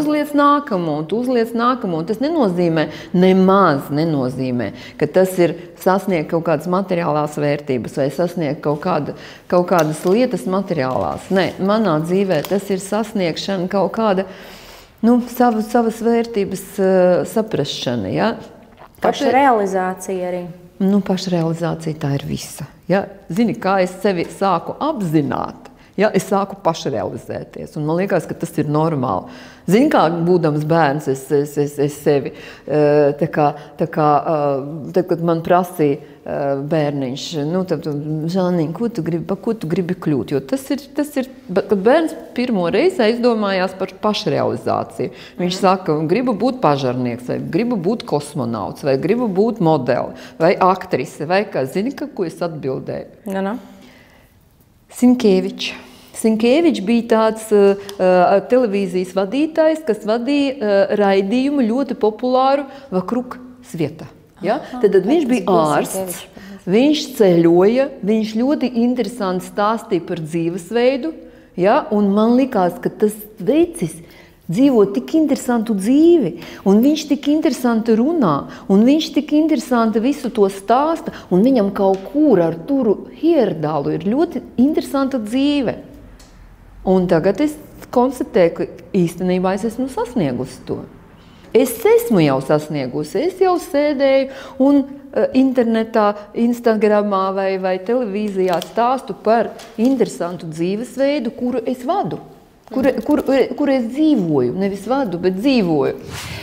nākamo. Tas nenozīmē, ka tas ir sasniegt kaut kādas materiālās vērtības vai sasniegt kaut kādas lietas materiālās. Nē, manā dzīvē tas ir sasniegšana kaut kāda, savas vērtības saprašana, ja? Pašrealizācija arī. Pašrealizācija tā ir visa. Ja? Zini, kā es sevi sāku apzināt, ja? Es sāku pašrealizēties, un man liekas, ka tas ir normāli. Zini, kā būdams bērns, es sevi, kad man prasīja bērniņš, Žāniņ, ko tu gribi kļūt? Jo tas ir, kad bērns pirmo reizi aizdomājās par pašrealizāciju. Viņš saka, gribu būt pažarnieks, vai gribu būt kosmonauts, vai gribu būt modeli, vai aktrise, vai kā. Zini, ko es atbildēju? Sinkēvičs bija tāds televīzijas vadītājs, kas vadīja raidījumu ļoti populāru Vakruk Svieta. Ja? Tad viņš bija ārsts, viņš ceļoja, viņš ļoti interesanti stāstīja par dzīvesveidu, ja? Un man likās, ka tas vecis dzīvo tik interesantu dzīvi, un viņš tik interesanti runā, un viņš tik interesanti visu to stāsta, un viņam kaut kur ar turu Hierdālu ir ļoti interesanta dzīve. Un tagad es konstatēju, ka īstenībā es esmu sasniegusi to. Es esmu jau sasniegusi, es jau sēdēju un internetā, Instagramā vai televīzijā stāstu par interesantu dzīvesveidu, kuru es vadu, kur es dzīvoju, nevis vadu, bet dzīvoju.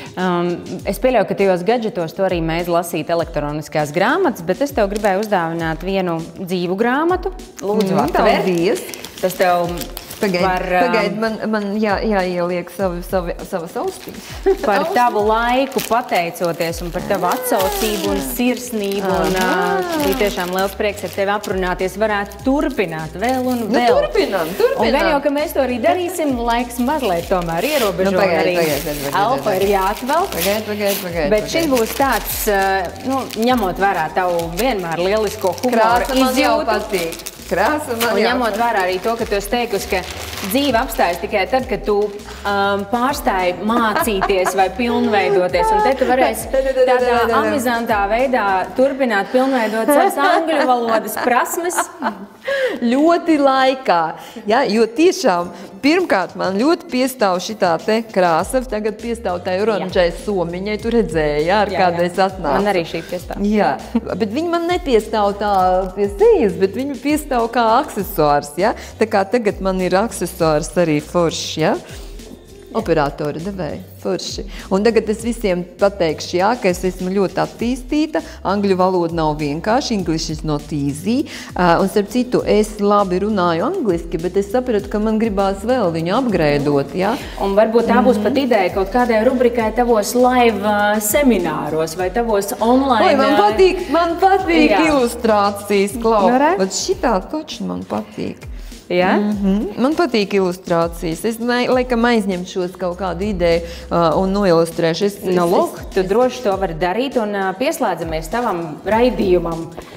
Es pieļauju, ka tajos gadžetos tu arī mēdz lasīt elektroniskās grāmatas, bet es tev gribēju uzdāvināt vienu dzīvu grāmatu. Lūdzu, atver. Tas tev... Pagaid, man jāieliek savas austiņas. Par tavu laiku pateicoties un par tavu atsaucību un sirsnību. Bija tiešām liels prieks ar tevi aprunāties. Varētu turpināt vēl un vēl. Turpinām. Un vēl jau, ka mēs to arī darīsim, laiks mazliet tomēr ierobežo arī. Elpa ir jāatvelk. Pagaid. Bet šis būs tāds, ņemot vērā tavu vienmēr lielisko humoru izjūtu. Krāsa man jau patīk. Un ņemot vērā arī to, ka tu esi teikusi, ka dzīve apstājas tikai tad, kad tu pārstāji mācīties vai pilnveidoties. Un te tu varēsi tādā amizantā veidā turpināt pilnveidot savas angļu valodas prasmes. Ļoti laikā, ja, jo tiešām pirmkārt man ļoti piestāv šitā te krāsa, tagad piestāv tai oranžai somiņai, tu redzēji, ja, ar kādu es atnācu. Man arī šī piestāv. Jā, bet viņi man nepiestāv tā pie sejas, bet viņi piestāv kā aksesuārs, ja. Tā kā tagad man ir aksesuārs arī foršs, ja. Operatori devēja forši. Un tagad es visiem pateikšu, jā, ka es esmu ļoti attīstīta, angļu valoda nav vienkārši, English is not easy. Un starp citu, es labi runāju angliski, bet es sapratu, ka man gribās vēl viņu apgraidot, jā. Un varbūt tā būs pat ideja kaut kādai rubrikai tavos live semināros vai tavos online... Oi, man patīk ilustrācijas, Klau. Bet šitā toči man patīk. Ja? Man patīk ilustrācijas. Es laikam aizņemšos kaut kādu ideju un noilustrēšu. Lūk, tu droši to vari darīt un pieslēdzamies tavam raidījumam.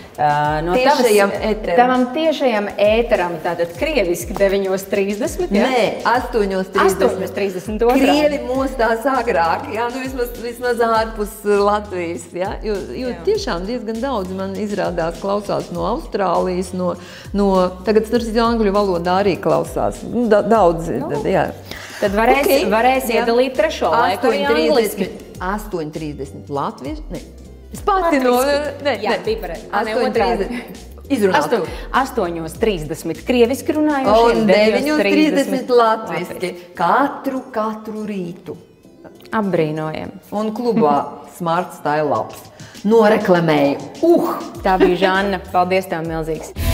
No tavam tiešajam ēteram, tātad krieviski 9:30. Nē, 8:30. 8:30. Krievi mostās agrāk, jā, nu vismaz ārpus Latvijas, jā, jo tiešām diezgan daudz man izrādās klausās no Austrālijas, tagad angļu valodā arī klausās, daudz, jā. Tad varēs iedalīt trešo laiku arī angliski. 8:30 latvieši, ne. Es pati Jā, bija pareizi. Izrunāt. 8:30 krieviski runājoši un 9:30 latviski. Katru rītu. Apbrīnojam. Un klubā Smart Style Labs. Noreklamēju. Tā bija Žanna. Paldies tev milzīgs.